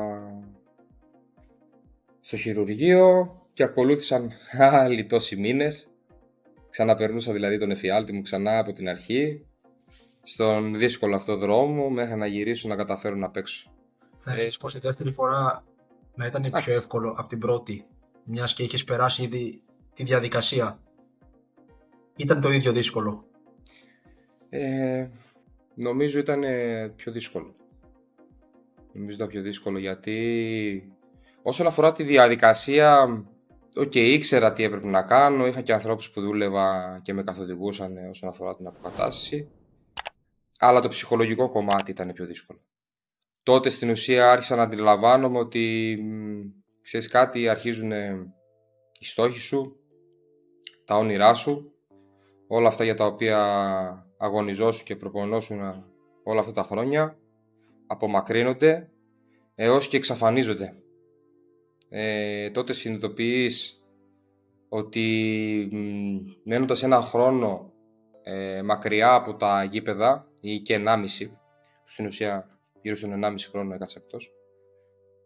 Speaker 1: στο χειρουργείο και ακολούθησαν άλλοι τόσοι μήνες. Ξαναπερνούσα δηλαδή τον εφιάλτη μου ξανά από την αρχή, στον δύσκολο αυτό δρόμο, μέχρι να γυρίσω να καταφέρω να παίξω.
Speaker 3: Θα έλεγες πως τη δεύτερη φορά να ήταν πιο εύκολο από την πρώτη, μιας και είχες περάσει ήδη τη διαδικασία? Ήταν το ίδιο δύσκολο?
Speaker 1: Νομίζω ήταν πιο δύσκολο. Γιατί όσον αφορά τη διαδικασία, ήξερα τι έπρεπε να κάνω, είχα και ανθρώπους που δούλευα και με καθοδηγούσαν όσον αφορά την αποκατάσταση, αλλά το ψυχολογικό κομμάτι ήταν πιο δύσκολο. Τότε στην ουσία άρχισα να αντιλαμβάνομαι ότι ξέρεις κάτι, αρχίζουν οι στόχοι σου, τα όνειρά σου, όλα αυτά για τα οποία αγωνιζόσου και προπονώσουν όλα αυτά τα χρόνια, απομακρύνονται έως και εξαφανίζονται. Τότε συνειδητοποιείς ότι μένοντας ένα χρόνο μακριά από τα γήπεδα ή και 1,5, στην ουσία γύρω στον 1,5 χρόνο έκατσα εκτός,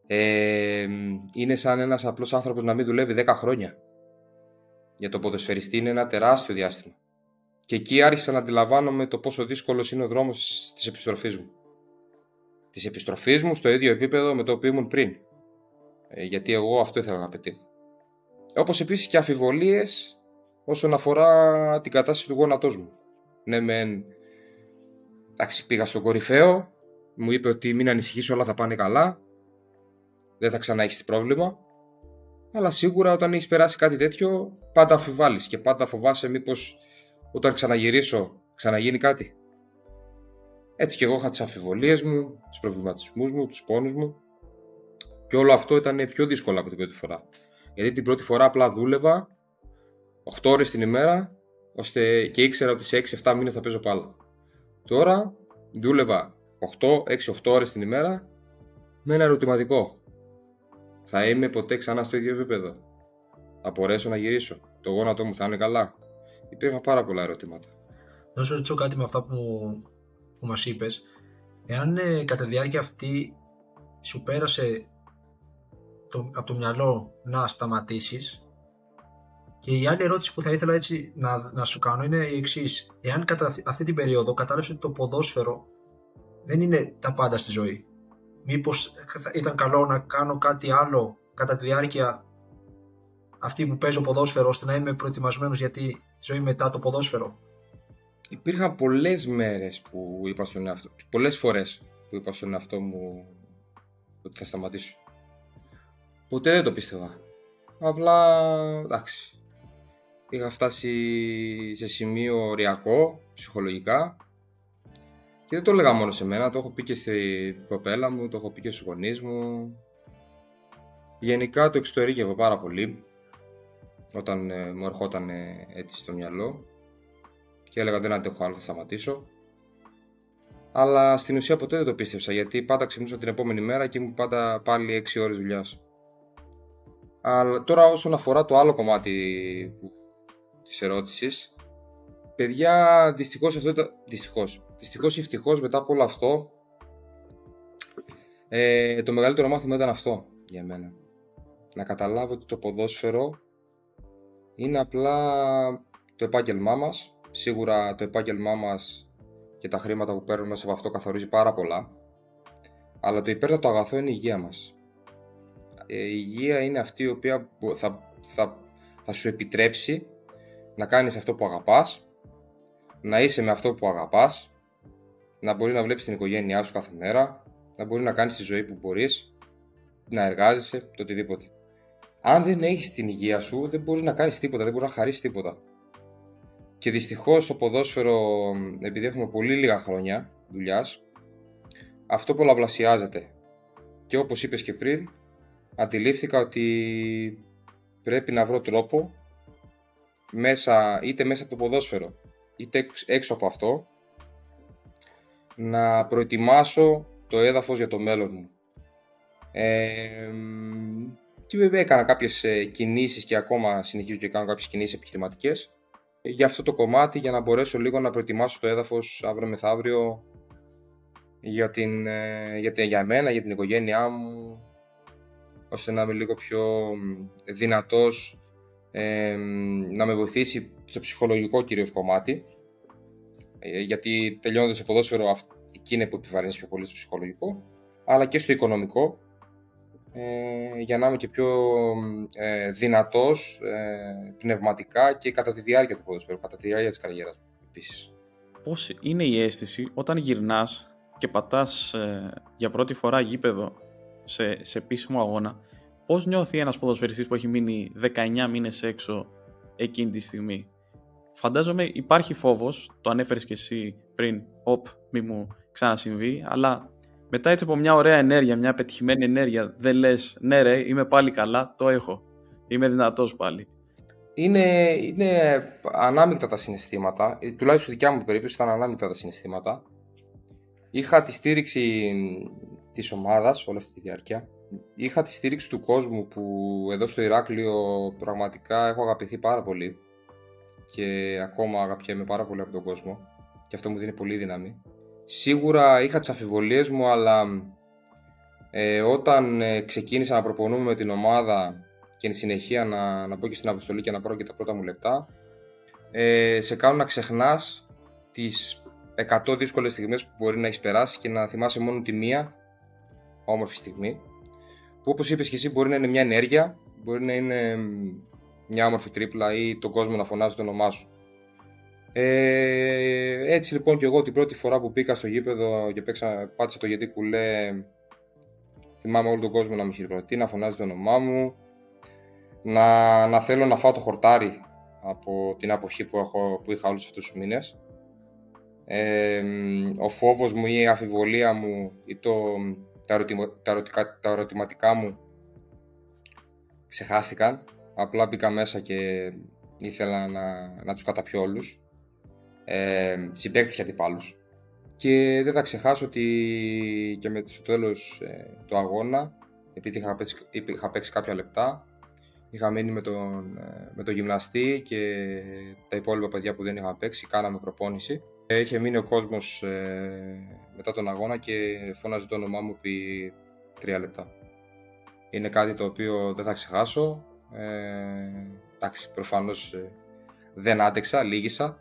Speaker 1: Είναι σαν ένας απλός άνθρωπος να μην δουλεύει 10 χρόνια. Για το ποδοσφαιριστή είναι ένα τεράστιο διάστημα. Και εκεί άρχισα να αντιλαμβάνομαι το πόσο δύσκολος είναι ο δρόμος της επιστροφής μου. Της επιστροφής μου στο ίδιο επίπεδο με το οποίο ήμουν πριν. Γιατί εγώ αυτό ήθελα να πετύχω. Όπως επίσης και αμφιβολίες όσον αφορά την κατάσταση του γόνατός μου. Ναι, εντάξει, πήγα στον κορυφαίο, μου είπε ότι μην ανησυχείς, όλα θα πάνε καλά, δεν θα ξανά έχεις πρόβλημα. Αλλά σίγουρα όταν έχεις περάσει κάτι τέτοιο, πάντα αμφιβάλλεις και πάντα φοβάσαι μήπως όταν ξαναγυρίσω ξαναγίνει κάτι. Έτσι και εγώ είχα τις αμφιβολίες μου, τους προβληματισμούς μου, τους πόνους μου, και όλο αυτό ήταν πιο δύσκολο από την πρώτη φορά. Γιατί την πρώτη φορά απλά δούλευα 8 ώρες την ημέρα, ώστε και ήξερα ότι σε 6-7 μήνες θα παίζω πάλα. Τώρα δούλευα 6-8 ώρες την ημέρα με ένα ερωτηματικό. Θα είμαι ποτέ ξανά στο ίδιο επίπεδο? Θα μπορέσω να γυρίσω? Το γόνατό μου θα είναι καλά? Υπήρχαν πάρα πολλά ερωτήματα.
Speaker 3: Να σου ρωτήσω κάτι με αυτά που μας είπες. Εάν κατά τη διάρκεια αυτή σου πέρασε από το μυαλό να σταματήσεις, και η άλλη ερώτηση που θα ήθελα έτσι να σου κάνω είναι η εξής. Εάν κατά αυτή την περίοδο κατάλαβες ότι το ποδόσφαιρο δεν είναι τα πάντα στη ζωή, μήπως ήταν καλό να κάνω κάτι άλλο κατά τη διάρκεια αυτή που παίζω ποδόσφαιρο, ώστε να είμαι προετοιμασμένος για τη ζωή μετά το ποδόσφαιρο?
Speaker 1: Υπήρχαν πολλές μέρες που είπα στον εαυτό, πολλές φορές που είπα στον εαυτό μου ότι θα σταματήσω. Ποτέ δεν το πίστευα. Απλά, εντάξει, είχα φτάσει σε σημείο οριακό, ψυχολογικά, και δεν το έλεγα μόνο σε μένα, το έχω πει και στην κοπέλα μου, το έχω πει και στους γονείς μου. Γενικά το εξωτερήκευα πάρα πολύ όταν μου ερχόταν έτσι στο μυαλό και έλεγα δεν αντέχω άλλο, θα σταματήσω. Αλλά στην ουσία ποτέ δεν το πίστεψα, γιατί πάντα ξυπνούσα την επόμενη μέρα και ήμουν πάντα πάλι 6 ώρες δουλειάς. Αλλά τώρα όσον αφορά το άλλο κομμάτι της ερώτησης, παιδιά, δυστυχώς ή ευτυχώς μετά από όλο αυτό, το μεγαλύτερο μάθημα ήταν αυτό για μένα. Να καταλάβω ότι το ποδόσφαιρο είναι απλά το επάγγελμά μας. Σίγουρα το επάγγελμά μας και τα χρήματα που παίρνουμε μέσα από αυτό καθορίζει πάρα πολλά, αλλά το υπέρτατο αγαθό είναι η υγεία μας. Η υγεία είναι αυτή η οποία θα σου επιτρέψει να κάνεις αυτό που αγαπάς, να είσαι με αυτό που αγαπάς, να μπορείς να βλέπεις την οικογένειά σου κάθε μέρα, να μπορείς να κάνεις τη ζωή που μπορείς, να εργάζεσαι, το οτιδήποτε. Αν δεν έχεις την υγεία σου, δεν μπορείς να κάνεις τίποτα, δεν μπορείς να χαρίσεις τίποτα. Και δυστυχώς στο ποδόσφαιρο, επειδή έχουμε πολύ λίγα χρόνια δουλειάς, αυτό πολλαπλασιάζεται. Και όπως είπες και πριν, αντιλήφθηκα ότι πρέπει να βρω τρόπο είτε μέσα από το ποδόσφαιρο είτε έξω από αυτό, να προετοιμάσω το έδαφος για το μέλλον μου. Και βέβαια έκανα κάποιες κινήσεις και ακόμα συνεχίζω και κάνω κάποιες κινήσεις επιχειρηματικές για αυτό το κομμάτι, για να μπορέσω λίγο να προετοιμάσω το έδαφος αύριο μεθαύριο για μένα, για την οικογένειά μου, ώστε να είμαι λίγο πιο δυνατός, να με βοηθήσει στο ψυχολογικό κυρίως κομμάτι, γιατί τελειώνοντας το ποδόσφαιρο εκεί είναι που επιβαρύνεις πιο πολύ στο ψυχολογικό, αλλά και στο οικονομικό, για να είμαι και πιο δυνατός πνευματικά και κατά τη διάρκεια του ποδοσφαίρου, κατά τη διάρκεια της καριέρας μου επίσης.
Speaker 2: Πώς είναι η αίσθηση όταν γυρνάς και πατάς για πρώτη φορά γήπεδο σε επίσημο αγώνα? Πώς νιώθει ένας ποδοσφαιριστής που έχει μείνει 19 μήνες έξω εκείνη τη στιγμή? Φαντάζομαι υπάρχει φόβος, το ανέφερες και εσύ πριν, μη μου ξανασυμβεί, αλλά μετά έτσι από μια ωραία ενέργεια, μια πετυχημένη ενέργεια, δεν λες ναι ρε, είμαι πάλι καλά, το έχω, είμαι δυνατός πάλι?
Speaker 1: Είναι ανάμεικτα τα συναισθήματα, τουλάχιστον δικιά μου περίπτωση ήταν ανάμεικτα τα συναισθήματα. Είχα τη στήριξη της ομάδας όλη αυτή τη διάρκεια. Είχα τη στήριξη του κόσμου που εδώ στο Ηράκλειο πραγματικά έχω αγαπηθεί πάρα πολύ και ακόμα αγαπιέμαι πάρα πολύ από τον κόσμο και αυτό μου δίνει πολύ δύναμη. Σίγουρα είχα τις αμφιβολίες μου, αλλά Όταν ξεκίνησα να προπονούμε με την ομάδα και εν συνεχεία να μπω και στην αποστολή και να πάρω και τα πρώτα μου λεπτά, σε κάνουν να ξεχνάς τις 100 δύσκολες στιγμές που μπορεί να έχεις περάσει και να θυμάσαι μόνο τη μία όμορφη στιγμή, που όπως είπες και εσύ μπορεί να είναι μια ενέργεια, μπορεί να είναι μια όμορφη τρίπλα ή τον κόσμο να φωνάζει το όνομά σου. Έτσι λοιπόν και εγώ την πρώτη φορά που μπήκα στο γήπεδο και πάτησα το γιατί κουλέ, θυμάμαι όλο τον κόσμο να με χειροκροτεί, να φωνάζει το όνομά μου, να θέλω να φάω το χορτάρι από την αποχή που είχα όλους αυτούς τους μήνες. Ο φόβος μου ή η αμφιβολία μου ή τα ερωτηματικά μου ξεχάστηκαν. Απλά μπήκα μέσα και ήθελα να τους καταπιώ όλους, συμπαίκτες και αντιπάλους. Και δεν θα ξεχάσω ότι και στο τέλος του αγώνα, επειδή είχα παίξει κάποια λεπτά, είχα μείνει με τον γυμναστή και τα υπόλοιπα παιδιά που δεν είχαν παίξει, κάναμε προπόνηση. Είχε μείνει ο κόσμος μετά τον αγώνα και φώναζε το όνομά μου επί 3 λεπτά. Είναι κάτι το οποίο δεν θα ξεχάσω. Εντάξει, προφανώς δεν άντεξα, λύγησα.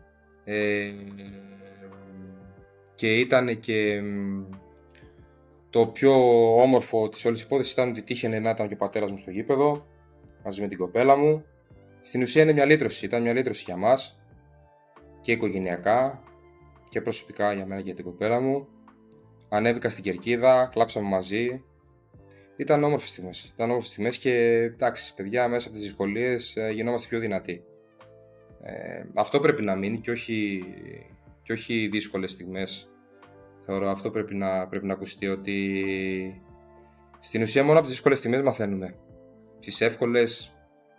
Speaker 1: Και ήταν και το πιο όμορφο της όλης υπόθεσης ήταν ότι τύχαινε να ήταν και ο πατέρας μου στο γήπεδο μαζί με την κοπέλα μου. Στην ουσία είναι μια λύτρωση, ήταν μια λύτρωση για μας και οικογενειακά και προσωπικά για μένα και για την κοπέλα μου. Ανέβηκα στην κερκίδα, κλάψαμε μαζί. Ήταν όμορφες στιγμές και εντάξει, παιδιά, μέσα από τις δυσκολίες γινόμαστε πιο δυνατοί. Αυτό πρέπει να μείνει και όχι δύσκολες στιγμές. Θεωρώ αυτό πρέπει να ακουστεί, ότι στην ουσία μόνο από τις δύσκολες στιγμές μαθαίνουμε. Τις εύκολες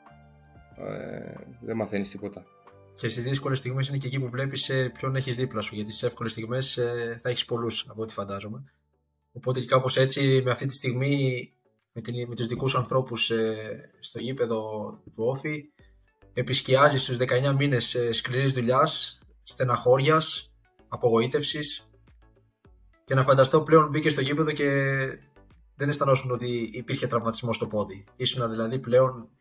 Speaker 1: δεν μαθαίνεις τίποτα.
Speaker 3: Και στις δύσκολες στιγμές είναι και εκεί που βλέπεις ποιον έχεις δίπλα σου, γιατί στις εύκολες στιγμές θα έχεις πολλούς, από ό,τι φαντάζομαι. Οπότε και κάπως έτσι, με αυτή τη στιγμή, με τους δικούς ανθρώπους στο γήπεδο του Όφη, επισκιάζεις τους 19 μήνες σκληρής δουλειάς, στεναχώριας, απογοήτευσης, και να φανταστώ πλέον μπήκε στο γήπεδο και δεν αισθανόσουν ότι υπήρχε τραυματισμό στο πόδι. Ήσουν δηλαδή πλέον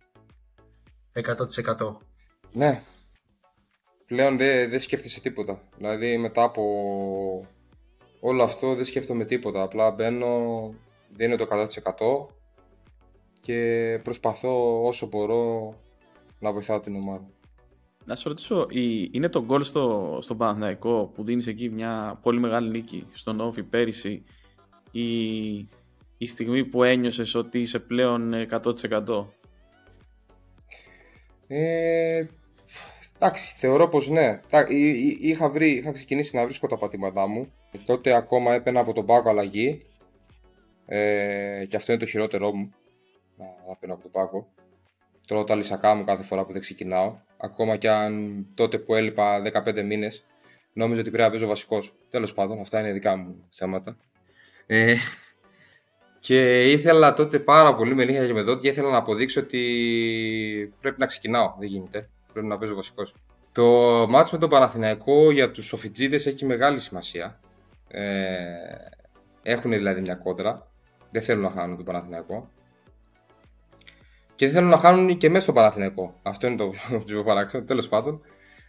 Speaker 3: 100%.
Speaker 1: Ναι. Πλέον δεν σκέφτεσαι τίποτα. Δηλαδή μετά από όλο αυτό δεν σκέφτομαι τίποτα. Απλά μπαίνω, δίνω το 100% και προσπαθώ όσο μπορώ να βοηθάω την ομάδα.
Speaker 2: Να σε ρωτήσω, είναι το γκολ στον Παναθηναϊκό που δίνεις εκεί μια πολύ μεγάλη νίκη στον Όφη πέρυσι, η στιγμή που ένιωσες ότι είσαι πλέον 100%?
Speaker 1: Εντάξει, θεωρώ πως ναι. Είχα ξεκινήσει να βρίσκω τα πατήματά μου. Τότε ακόμα έπαιρνα από τον πάγκο αλλαγή. Και αυτό είναι το χειρότερό μου, να παίρνω από τον πάγκο. Τρώω τα λυσακά μου κάθε φορά που δεν ξεκινάω. Ακόμα και αν τότε που έλειπα 15 μήνες νόμιζα ότι πρέπει να παίζω βασικός. Τέλος πάντων, αυτά είναι δικά μου θέματα. Και ήθελα τότε πάρα πολύ με νύχια και με δόντια, ήθελα να αποδείξω ότι πρέπει να ξεκινάω. Δεν γίνεται. Πρέπει να παίζω βασικός. Το μάτς με τον Παναθηναϊκό για τους Σοφιτζίδες έχει μεγάλη σημασία. Έχουν δηλαδή μια κόντρα. Δεν θέλουν να χάνουν τον Παναθηναϊκό. Και δεν θέλουν να χάνουν και μέσα στο Παναθηναϊκό. Αυτό είναι το πιο παράξενο. Τέλος πάντων.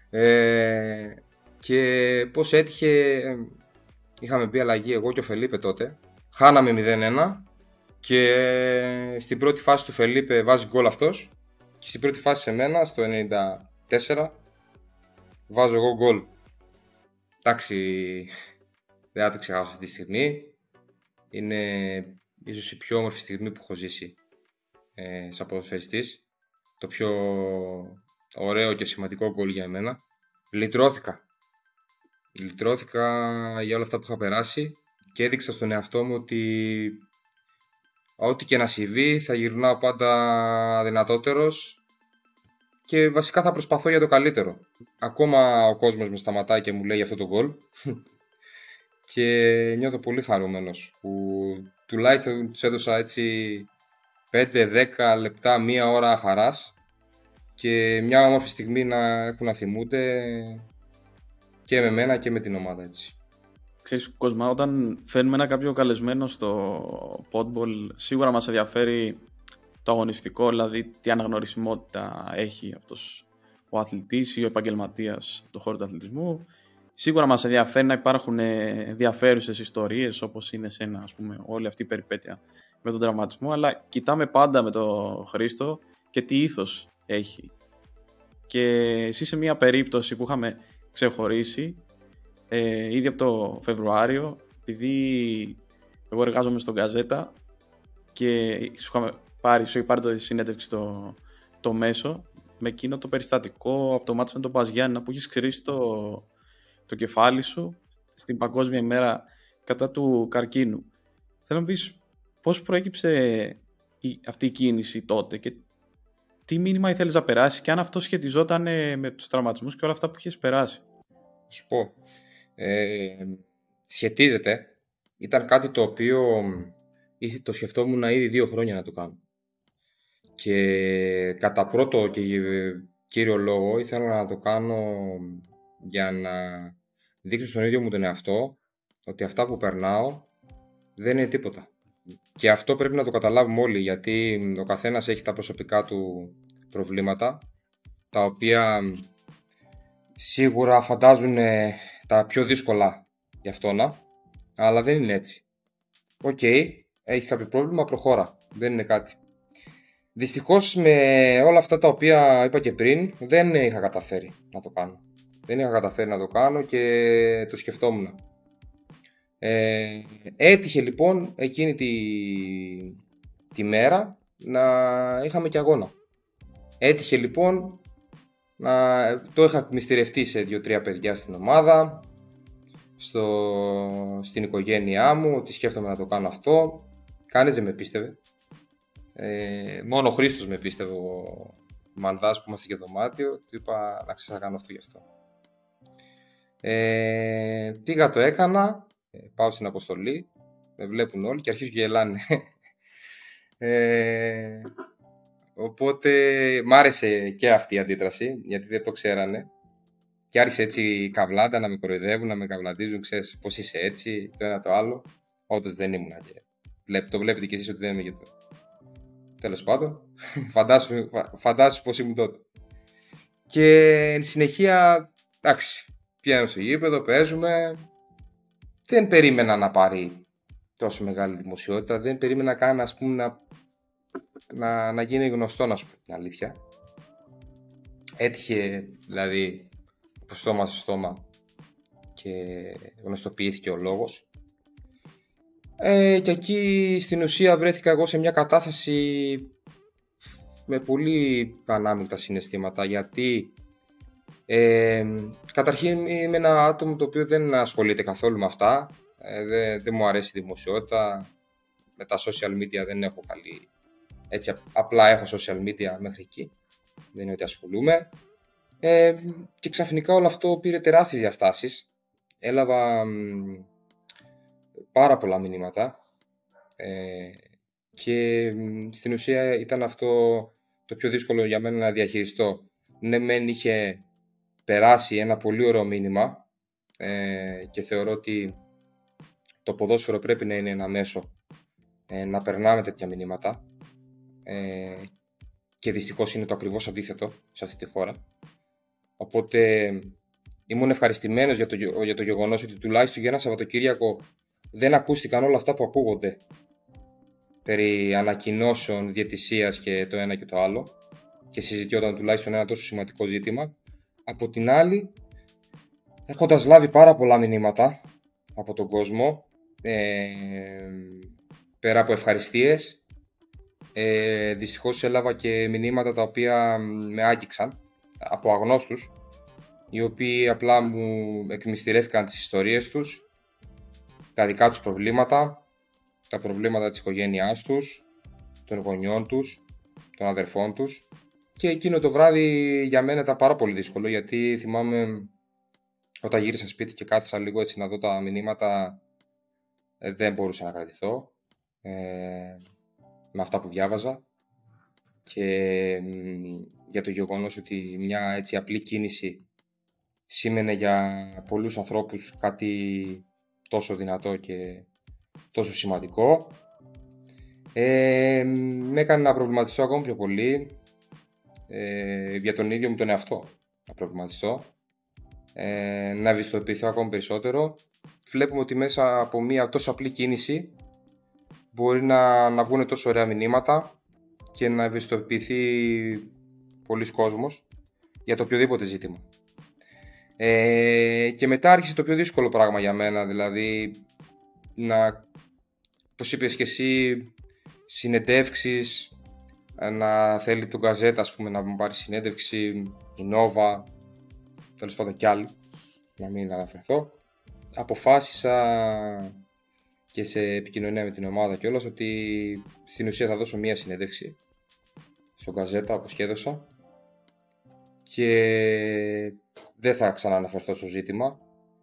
Speaker 1: Και πώς έτυχε, είχαμε πει αλλαγή εγώ και ο Φελίπε τότε. Χάναμε 0-1 και στην πρώτη φάση του Φελίπε βάζει γκολ αυτός. Και στην πρώτη φάση σε μένα, στο 94, βάζω εγώ γκολ. Εντάξει, δεν θα το ξεχάσω αυτή τη στιγμή. Είναι ίσως η πιο όμορφη στιγμή που έχω ζήσει σαν ποδοσφαιριστής. Το πιο ωραίο και σημαντικό γκολ για εμένα. Λυτρώθηκα για όλα αυτά που είχα περάσει και έδειξα στον εαυτό μου ότι ό,τι και να συμβεί θα γυρνάω πάντα δυνατότερος και βασικά θα προσπαθώ για το καλύτερο. Ακόμα ο κόσμος με σταματάει και μου λέει για αυτό το γκολ και νιώθω πολύ χαρούμενος που τουλάχιστον τους έδωσα έτσι 5-10 λεπτά, μία ώρα χαράς και μια όμορφη στιγμή να έχουν να θυμούνται και με μένα και με την ομάδα έτσι.
Speaker 2: Ξέρεις, Κοσμά, όταν φέρνουμε ένα κάποιο καλεσμένο στο Podball, σίγουρα μας ενδιαφέρει το αγωνιστικό, δηλαδή τι αναγνωρισιμότητα έχει αυτός ο αθλητής ή ο επαγγελματίας του χώρου του αθλητισμού. Σίγουρα μας ενδιαφέρει να υπάρχουν ενδιαφέρουσες ιστορίες, όπως είναι ας πούμε, όλη αυτή η περιπέτεια με τον τραυματισμό, αλλά κοιτάμε πάντα με τον Χρήστο και τι ήθος έχει. Και εσύ σε μια περίπτωση που είχαμε ξεχωρίσει, ήδη από το Φεβρουάριο, επειδή εγώ εργάζομαι στον Γκαζέτα και σου είχε πάρει το συνέντευξη το Μέσο, με εκείνο το περιστατικό από το μάτι με τον Παζιάννα που έχεις κρίσει το κεφάλι σου στην Παγκόσμια ημέρα κατά του καρκίνου. Θέλω να πεις πώς προέκυψε αυτή η κίνηση τότε και τι μήνυμα ήθελες να περάσεις και αν αυτό σχετιζόταν με τους τραυματισμούς και όλα αυτά που είχες περάσει.
Speaker 1: Σου πω, σχετίζεται. Ήταν κάτι το οποίο το σκεφτόμουν ήδη 2 χρόνια να το κάνω. Και κατά πρώτο και κύριο λόγο ήθελα να το κάνω για να δείξω στον ίδιο μου τον εαυτό ότι αυτά που περνάω δεν είναι τίποτα. Και αυτό πρέπει να το καταλάβουμε όλοι, γιατί ο καθένας έχει τα προσωπικά του προβλήματα, τα οποία σίγουρα φαντάζουν τα πιο δύσκολα για αυτόνα, αλλά δεν είναι έτσι. Οκ, έχει κάποιο πρόβλημα, προχώρα, δεν είναι κάτι. Δυστυχώς με όλα αυτά τα οποία είπα και πριν δεν είχα καταφέρει να το κάνω. Δεν είχα καταφέρει να το κάνω και το σκεφτόμουν. Έτυχε λοιπόν εκείνη τη μέρα να είχαμε και αγώνα. Έτυχε λοιπόν το είχα μυστηρευτεί σε 2-3 παιδιά στην ομάδα, στην οικογένειά μου, ότι σκέφτομαι να το κάνω αυτό. Κανείς δεν με πίστευε. Μόνο ο Χρήστος με πίστευε, ο Μανδάς που είμαστε και δωμάτιο. Του είπα να ξέρεις να κάνω αυτό γι' αυτό. Πήγα, το έκανα. Πάω στην αποστολή. Με βλέπουν όλοι και αρχίζουν και γελάνε. Οπότε μ' άρεσε και αυτή η αντίδραση, γιατί δεν το ξέρανε. Και άρχισε έτσι η καβλάντα να με κοροϊδεύουν, να με καβλαντίζουν. Ξέρεις πώς είσαι έτσι, το ένα το άλλο. Όντως δεν ήμουν. Το βλέπετε κι εσείς ότι δεν είμαι και τώρα. Τέλος πάντων, φαντάσου πώς ήμουν τότε. Και εν συνεχεία, εντάξει, πιάνω στο γήπεδο, παίζουμε. Δεν περίμενα να πάρει τόσο μεγάλη δημοσιότητα. Δεν περίμενα καν, ας πούμε, να γίνει γνωστό, να σου πω την αλήθεια. Έτυχε, δηλαδή, από στόμα σε στόμα και γνωστοποιήθηκε ο λόγος. Και εκεί στην ουσία βρέθηκα εγώ σε μια κατάσταση με πολύ ανάμεικτα συναισθήματα, γιατί καταρχήν είμαι ένα άτομο το οποίο δεν ασχολείται καθόλου με αυτά, δεν μου αρέσει η δημοσιότητα, με τα social media δεν έχω καλή, έτσι απλά έχω social media μέχρι εκεί, δεν είναι ότι ασχολούμαι, και ξαφνικά όλο αυτό πήρε τεράστιες διαστάσεις, έλαβα πάρα πολλά μηνύματα και στην ουσία ήταν αυτό το πιο δύσκολο για μένα να διαχειριστώ. Ναι, μεν είχε περάσει ένα πολύ ωραίο μήνυμα και θεωρώ ότι το ποδόσφαιρο πρέπει να είναι ένα μέσο να περνάμε τέτοια μηνύματα, και δυστυχώς είναι το ακριβώς αντίθετο σε αυτή τη χώρα. Οπότε ήμουν ευχαριστημένος για το γεγονός ότι τουλάχιστον για ένα Σαββατοκύριακο δεν ακούστηκαν όλα αυτά που ακούγονται περί ανακοινώσεων διαιτησίας και το ένα και το άλλο, και συζητιόταν τουλάχιστον ένα τόσο σημαντικό ζήτημα. Από την άλλη, έχοντας λάβει πάρα πολλά μηνύματα από τον κόσμο, πέρα από ευχαριστίες, δυστυχώς έλαβα και μηνύματα τα οποία με άγγιξαν από αγνώστους, οι οποίοι απλά μου εκμυστηρεύτηκαν τις ιστορίες τους, τα δικά τους προβλήματα, τα προβλήματα της οικογένειάς τους, των γονιών τους, των αδερφών τους. Και εκείνο το βράδυ για μένα ήταν πάρα πολύ δύσκολο, γιατί θυμάμαι όταν γύρισα σπίτι και κάθισα λίγο έτσι να δω τα μηνύματα, δεν μπορούσα να κρατηθώ με αυτά που διάβαζα, και για το γεγονός ότι μια έτσι απλή κίνηση σήμαινε για πολλούς ανθρώπους κάτι τόσο δυνατό και τόσο σημαντικό. Με έκανε να προβληματιστώ ακόμη πιο πολύ για τον ίδιο μου τον εαυτό. Να προβληματιστώ, να ευαισθητοποιηθώ ακόμη περισσότερο. Βλέπουμε ότι μέσα από μια τόσο απλή κίνηση μπορεί να βγουν τόσο ωραία μηνύματα και να ευαισθητοποιηθεί πολλοί κόσμος για το οποιοδήποτε ζήτημα. Και μετά άρχισε το πιο δύσκολο πράγμα για μένα, δηλαδή όπως είπες και εσύ, συνεντεύξεις, να θέλει τον Γκαζέτα, ας πούμε, να μου πάρει συνέντευξη, η Νόβα, τέλος πάντων κι άλλοι, να μην αναφερθώ. Αποφάσισα και σε επικοινωνία με την ομάδα κιόλας ότι στην ουσία θα δώσω μία συνέντευξη στον Γκαζέτα, όπως και έδωσα, και δεν θα ξανααναφερθώ στο ζήτημα,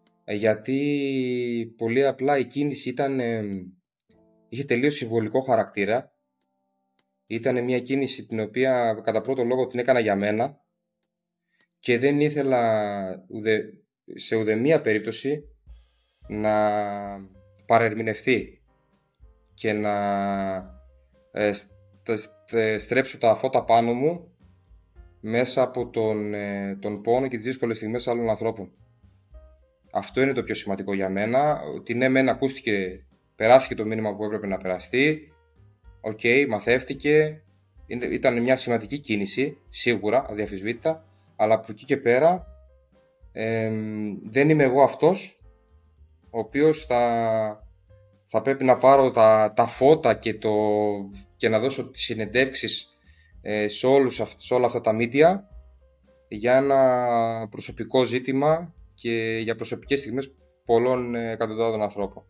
Speaker 1: γιατί πολύ απλά η κίνηση είχε τελείως συμβολικό χαρακτήρα. Ήταν μια κίνηση την οποία κατά πρώτο λόγο την έκανα για μένα και δεν ήθελα σε ουδεμία περίπτωση να παρερμηνευτεί και να στρέψω τα φώτα πάνω μου μέσα από τον πόνο και τις δύσκολες στιγμές άλλων ανθρώπων. Αυτό είναι το πιο σημαντικό για μένα, ότι ναι μεν ακούστηκε, περάστηκε το μήνυμα που έπρεπε να περαστεί, μαθεύτηκε, ήταν μια σημαντική κίνηση, σίγουρα, αδιαφυσβήτητα, αλλά από εκεί και πέρα δεν είμαι εγώ αυτός ο οποίος θα πρέπει να πάρω τα φώτα και να δώσω τις συνεντεύξεις σε όλα αυτά τα media για ένα προσωπικό ζήτημα και για προσωπικές στιγμές πολλών εκατοντάδων ανθρώπων.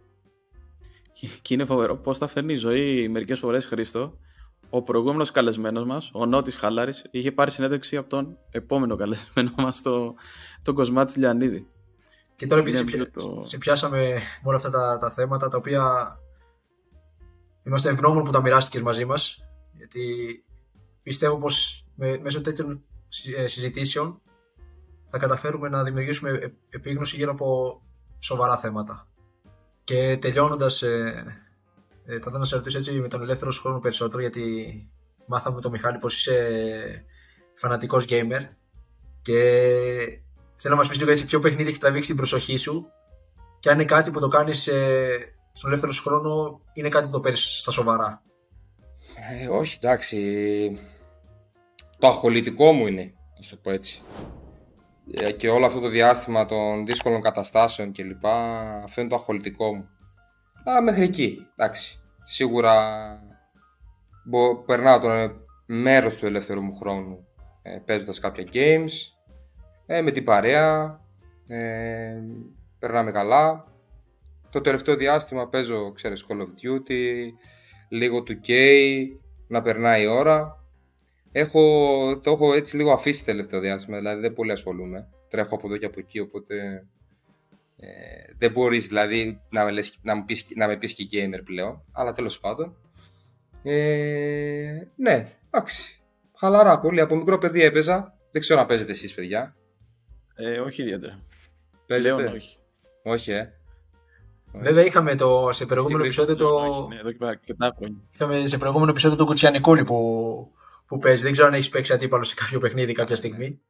Speaker 2: Και είναι φοβερό πώς θα φέρνει η ζωή μερικές φορές, Χρήστο. Ο προηγούμενος καλεσμένος μας, ο Νότης Χαλάρης, είχε πάρει συνέντευξη από τον επόμενο καλεσμένο μας, τον Κοσμάτη Λιανίδη.
Speaker 3: Και τώρα επειδή σε πιάσαμε με όλα αυτά τα θέματα, τα οποία είμαστε ευγνώμονοι που τα μοιράστηκες μαζί μας, γιατί πιστεύω πως μέσω τέτοιων συζητήσεων θα καταφέρουμε να δημιουργήσουμε επίγνωση γύρω από σοβαρά θέματα. Και τελειώνοντας, θα ήθελα να σε ρωτήσω έτσι με τον ελεύθερο σου χρόνο περισσότερο, γιατί μάθαμε με τον Μιχάλη πως είσαι φανατικός gamer και θέλω να μας πεις λίγο έτσι ποιο παιχνίδι έχει τραβήξει την προσοχή σου και αν είναι κάτι που το κάνεις στον ελεύθερο σου χρόνο, είναι κάτι που το παίρνεις στα σοβαρά.
Speaker 1: Όχι, εντάξει, το αγχολητικό μου είναι, να το πω έτσι. Και όλο αυτό το διάστημα των δύσκολων καταστάσεων και λοιπά, αυτό είναι το αγχολητικό μου. Μέχρι εκεί, εντάξει. Σίγουρα περνάω το μέρος του ελεύθερου μου χρόνου παίζοντας κάποια games, με την παρέα, περνάμε καλά. Το τελευταίο διάστημα παίζω, ξέρεις, Call of Duty, λίγο 2K, να περνάει η ώρα. Το έχω έτσι λίγο αφήσει το τελευταίο διάστημα, δηλαδή δεν πολύ ασχολούμαι. Τρέχω από εδώ και από εκεί, οπότε δεν μπορείς δηλαδή να με πεις και gamer πλέον, αλλά τέλος πάντων. Ναι, εντάξει, χαλαρά πολύ. Από μικρό παιδί έπαιζα, δεν ξέρω αν παίζετε εσείς, παιδιά.
Speaker 2: Όχι ιδιαίτερα.
Speaker 1: Πλέον
Speaker 2: όχι.
Speaker 1: Όχι,
Speaker 3: Βέβαια είχαμε σε προηγούμενο επεισόδιο είχαμε σε προηγούμενο επεισόδιο τον Κουτσιανικούλη που παίζει. Δεν ξέρω αν έχεις παίξει αντίπαλο σε κάποιο παιχνίδι κάποια στιγμή.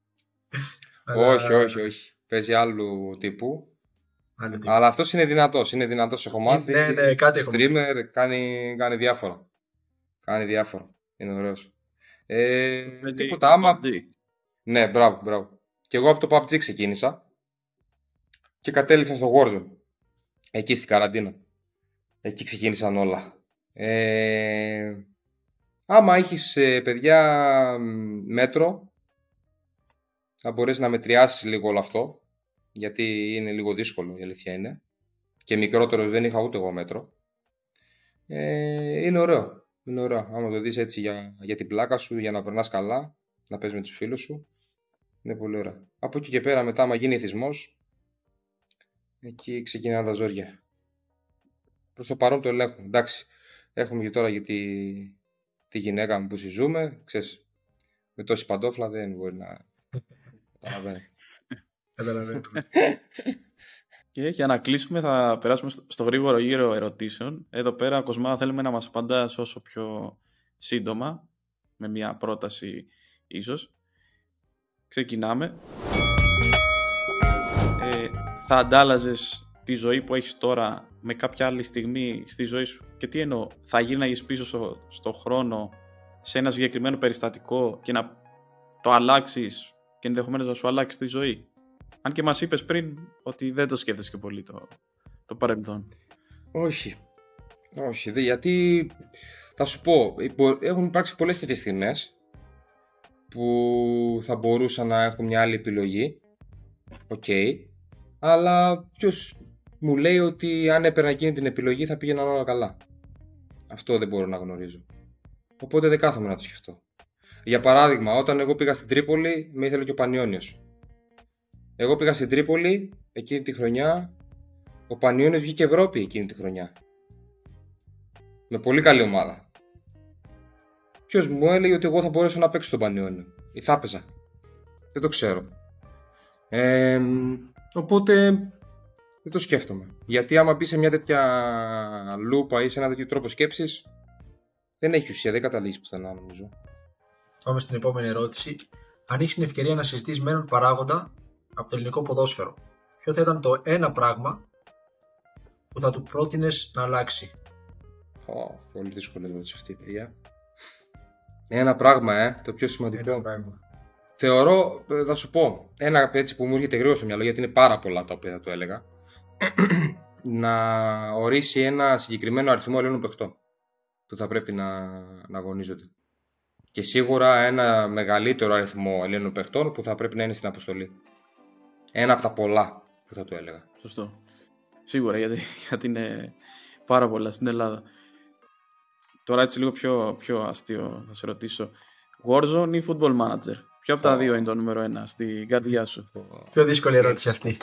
Speaker 1: Όχι. Παίζει άλλου τύπου. Αλλά αυτός είναι δυνατός. Έχω μάθει.
Speaker 3: Ναι, κάτι έχω μάθει.
Speaker 1: Streamer, κάνει διάφορα. Είναι ωραίος. Τίποτα άμα. Ναι, μπράβο. Και εγώ από το PUBG ξεκίνησα και κατέληξα στο Warzone. Εκεί στην καραντίνα. Εκεί ξεκίνησαν όλα. Άμα έχεις παιδιά μέτρο, θα μπορείς να μετριάσεις λίγο όλο αυτό, γιατί είναι λίγο δύσκολο, η αλήθεια είναι. Και μικρότερος δεν είχα ούτε εγώ μέτρο. Είναι ωραίο. Άμα το δεις έτσι για την πλάκα σου, για να περνάς καλά, να παίζεις με τους φίλους σου, είναι πολύ ωραίο. Από εκεί και πέρα μετά, άμα γίνει εθισμός, εκεί ξεκινάνε τα ζόρια. Προς το παρόν το ελέγχουμε. Εντάξει, έχουμε και τώρα για τη γυναίκα μου που συζούμε. Ξέρεις, με τόση παντόφλα δεν μπορεί να καταλαβαίνει.
Speaker 3: Καταλαβαίνω.
Speaker 2: Και για να κλείσουμε θα περάσουμε στο γρήγορο γύρο ερωτήσεων. Εδώ πέρα, Κοσμά, θέλουμε να μας απαντάς όσο πιο σύντομα, με μια πρόταση ίσως. Ξεκινάμε. Θα αντάλλαζες τη ζωή που έχεις τώρα με κάποια άλλη στιγμή στη ζωή σου? Και τι εννοώ, θα γύρναγες πίσω στο χρόνο σε ένα συγκεκριμένο περιστατικό και να το αλλάξεις και ενδεχομένως να σου αλλάξει τη ζωή? Αν και μας είπες πριν ότι δεν το σκέφτεσαι και πολύ το παρελθόν.
Speaker 1: Όχι, γιατί θα σου πω, έχουν υπάρξει πολλές τέτοιες στιγμές που θα μπορούσα να έχω μια άλλη επιλογή. Οκ. Αλλά ποιος μου λέει ότι αν έπαιρνα εκείνη την επιλογή θα πήγαιναν όλα καλά? Αυτό δεν μπορώ να γνωρίζω. Οπότε δεν κάθομαι να το σκεφτώ. Για παράδειγμα, όταν εγώ πήγα στην Τρίπολη, με ήθελε και ο Πανιώνιος. Εγώ πήγα στην Τρίπολη εκείνη τη χρονιά, ο Πανιώνιος βγήκε Ευρώπη εκείνη τη χρονιά. Με πολύ καλή ομάδα. Ποιος μου έλεγε ότι εγώ θα μπορέσω να παίξω στον Πανιώνιο? Ή θα έπαιζα? Δεν το ξέρω. Οπότε δεν το σκέφτομαι. Γιατί άμα μπει σε μια τέτοια λούπα ή σε ένα τέτοιο τρόπο σκέψης, δεν έχει ουσία, δεν καταλήγεις πουθενά, νομίζω.
Speaker 3: Πάμε στην επόμενη ερώτηση. Αν έχεις την ευκαιρία να συζητήσεις με έναν παράγοντα από το ελληνικό ποδόσφαιρο, ποιο θα ήταν το ένα πράγμα που θα του πρότεινες να αλλάξει?
Speaker 1: Πολύ δύσκολη ερώτηση αυτή, παιδιά. Ένα πράγμα, το πιο σημαντικό.
Speaker 3: Ένα πράγμα.
Speaker 1: Θεωρώ, θα σου πω, ένα έτσι που μου έρχεται γρήγορα στο μυαλό, γιατί είναι πάρα πολλά τα οποία θα το έλεγα, να ορίσει ένα συγκεκριμένο αριθμό Ελλήνων παιχτών που θα πρέπει να αγωνίζονται. Και σίγουρα ένα μεγαλύτερο αριθμό Ελλήνων παιχτών που θα πρέπει να είναι στην αποστολή. Ένα από τα πολλά που θα το έλεγα.
Speaker 2: Σωστό. Σίγουρα, γιατί είναι πάρα πολλά στην Ελλάδα. Τώρα έτσι λίγο πιο αστείο θα σε ρωτήσω. Warzone ή Football Manager? Ποιο από τα δύο είναι το νούμερο 1 στην καρδιά σου?
Speaker 3: Πιο δύσκολη ερώτηση αυτή.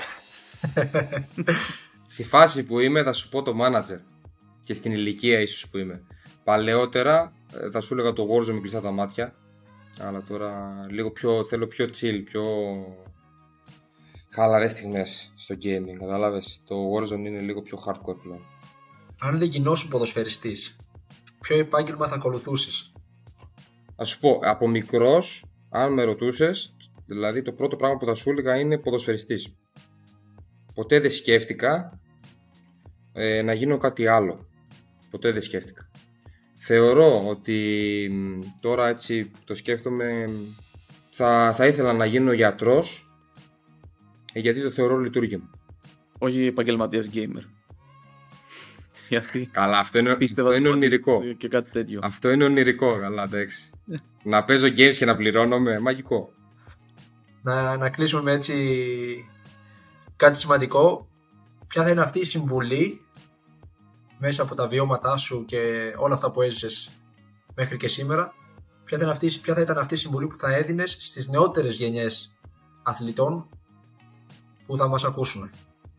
Speaker 1: Στη φάση που είμαι θα σου πω το Manager. Και στην ηλικία ίσως που είμαι. Παλαιότερα θα σου έλεγα το Warzone με κλειστά τα μάτια. Αλλά τώρα λίγο θέλω πιο chill, πιο χαλαρές στιγμές στο gaming. Καταλάβες, το Warzone είναι λίγο πιο hardcore πλέον.
Speaker 3: Αν δεν γινώσουν ποδοσφαιριστής, ποιο επάγγελμα θα ακολουθούσεις?
Speaker 1: Ας σου πω, από μικρός, αν με ρωτούσες, δηλαδή το πρώτο πράγμα που θα σου έλεγα είναι ποδοσφαιριστής. Ποτέ δεν σκέφτηκα να γίνω κάτι άλλο. Ποτέ δεν σκέφτηκα. Θεωρώ ότι τώρα έτσι το σκέφτομαι, θα ήθελα να γίνω γιατρός, γιατί το θεωρώ λειτουργήμα.
Speaker 2: Όχι επαγγελματίας gamer. Γιατί
Speaker 1: καλά, αυτό είναι ονειρικό.
Speaker 2: Και κάτι τέτοιο.
Speaker 1: Αυτό είναι ονειρικό, καλά, εντάξει. Να παίζω games και να πληρώνομαι, μαγικό.
Speaker 3: Να κλείσουμε με έτσι κάτι σημαντικό. Ποια θα είναι αυτή η συμβουλή μέσα από τα βιώματά σου και όλα αυτά που έζησες μέχρι και σήμερα? Ποια θα ήταν αυτή η συμβουλή που θα έδινες στις νεότερες γενιές αθλητών που θα μας ακούσουν?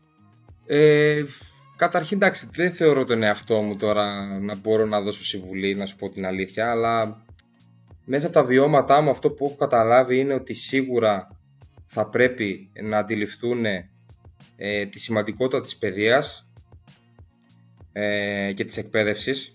Speaker 1: Καταρχήν, εντάξει, δεν θεωρώ τον εαυτό μου τώρα να μπορώ να δώσω συμβουλή, να σου πω την αλήθεια, αλλά μέσα από τα βιώματά μου αυτό που έχω καταλάβει είναι ότι σίγουρα θα πρέπει να αντιληφθούν τη σημαντικότητα της παιδείας και της εκπαίδευσης.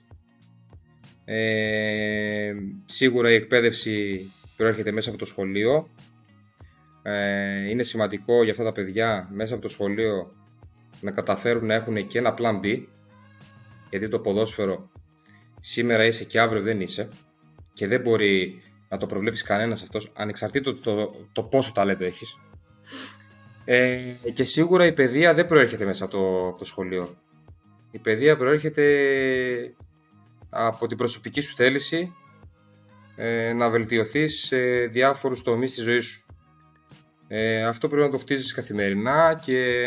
Speaker 1: Σίγουρα η εκπαίδευση προέρχεται μέσα από το σχολείο. Είναι σημαντικό για αυτά τα παιδιά μέσα από το σχολείο να καταφέρουν να έχουν και ένα plan B, γιατί το ποδόσφαιρο σήμερα είσαι και αύριο δεν είσαι και δεν μπορεί να το προβλέψεις κανένας αυτός, ανεξαρτήτως το πόσο ταλέντο έχεις. Και σίγουρα η παιδεία δεν προέρχεται μέσα από το σχολείο. Η παιδεία προέρχεται από την προσωπική σου θέληση να βελτιωθείς σε διάφορους τομείς της ζωής σου. Αυτό πρέπει να το χτίζεις καθημερινά και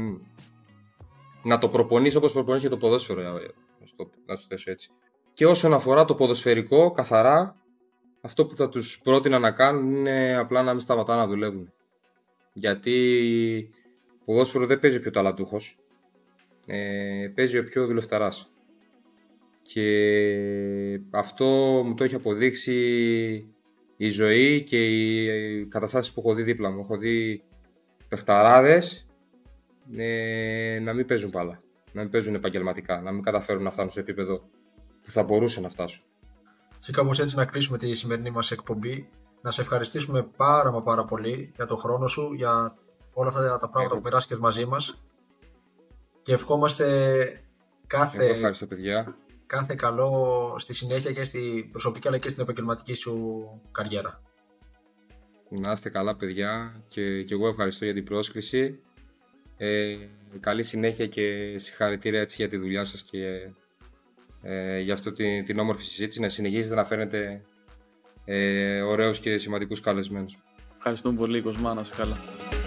Speaker 1: να το προπονείς όπως προπονείς και το ποδόσφαιρο, να το θέσω έτσι. Και όσον αφορά το ποδοσφαιρικό, καθαρά, αυτό που θα τους πρότεινα να κάνουν είναι απλά να μην σταματά να δουλεύουν. Γιατί ποδόσφαιρο δεν παίζει ο πιο ταλαντούχος, παίζει ο πιο δουλευταράς. Και αυτό μου το έχει αποδείξει η ζωή και οι καταστάσεις που έχω δει δίπλα μου. Έχω δει παιχταράδες να μην παίζουν μπάλα, να μην παίζουν επαγγελματικά, να μην καταφέρουν να φτάνουν στο επίπεδο που θα μπορούσαν να φτάσουν.
Speaker 3: Και κάπως έτσι να κλείσουμε τη σημερινή μας εκπομπή. Να σε ευχαριστήσουμε πάρα πολύ για τον χρόνο σου, για όλα αυτά τα πράγματα που περάστηκες μαζί μας. Και ευχόμαστε
Speaker 1: ευχαριστώ, παιδιά.
Speaker 3: κάθε καλό στη συνέχεια και στην προσωπική αλλά και στην επαγγελματική σου καριέρα.
Speaker 1: Να είστε καλά, παιδιά, και εγώ ευχαριστώ για την πρόσκληση. Καλή συνέχεια και συγχαρητήρια έτσι για τη δουλειά σας και για αυτή την όμορφη συζήτηση. Να συνεχίζετε να φέρνετε ωραίους και σημαντικούς καλεσμένους.
Speaker 2: Ευχαριστούμε πολύ, Κοσμά, να είσαι καλά.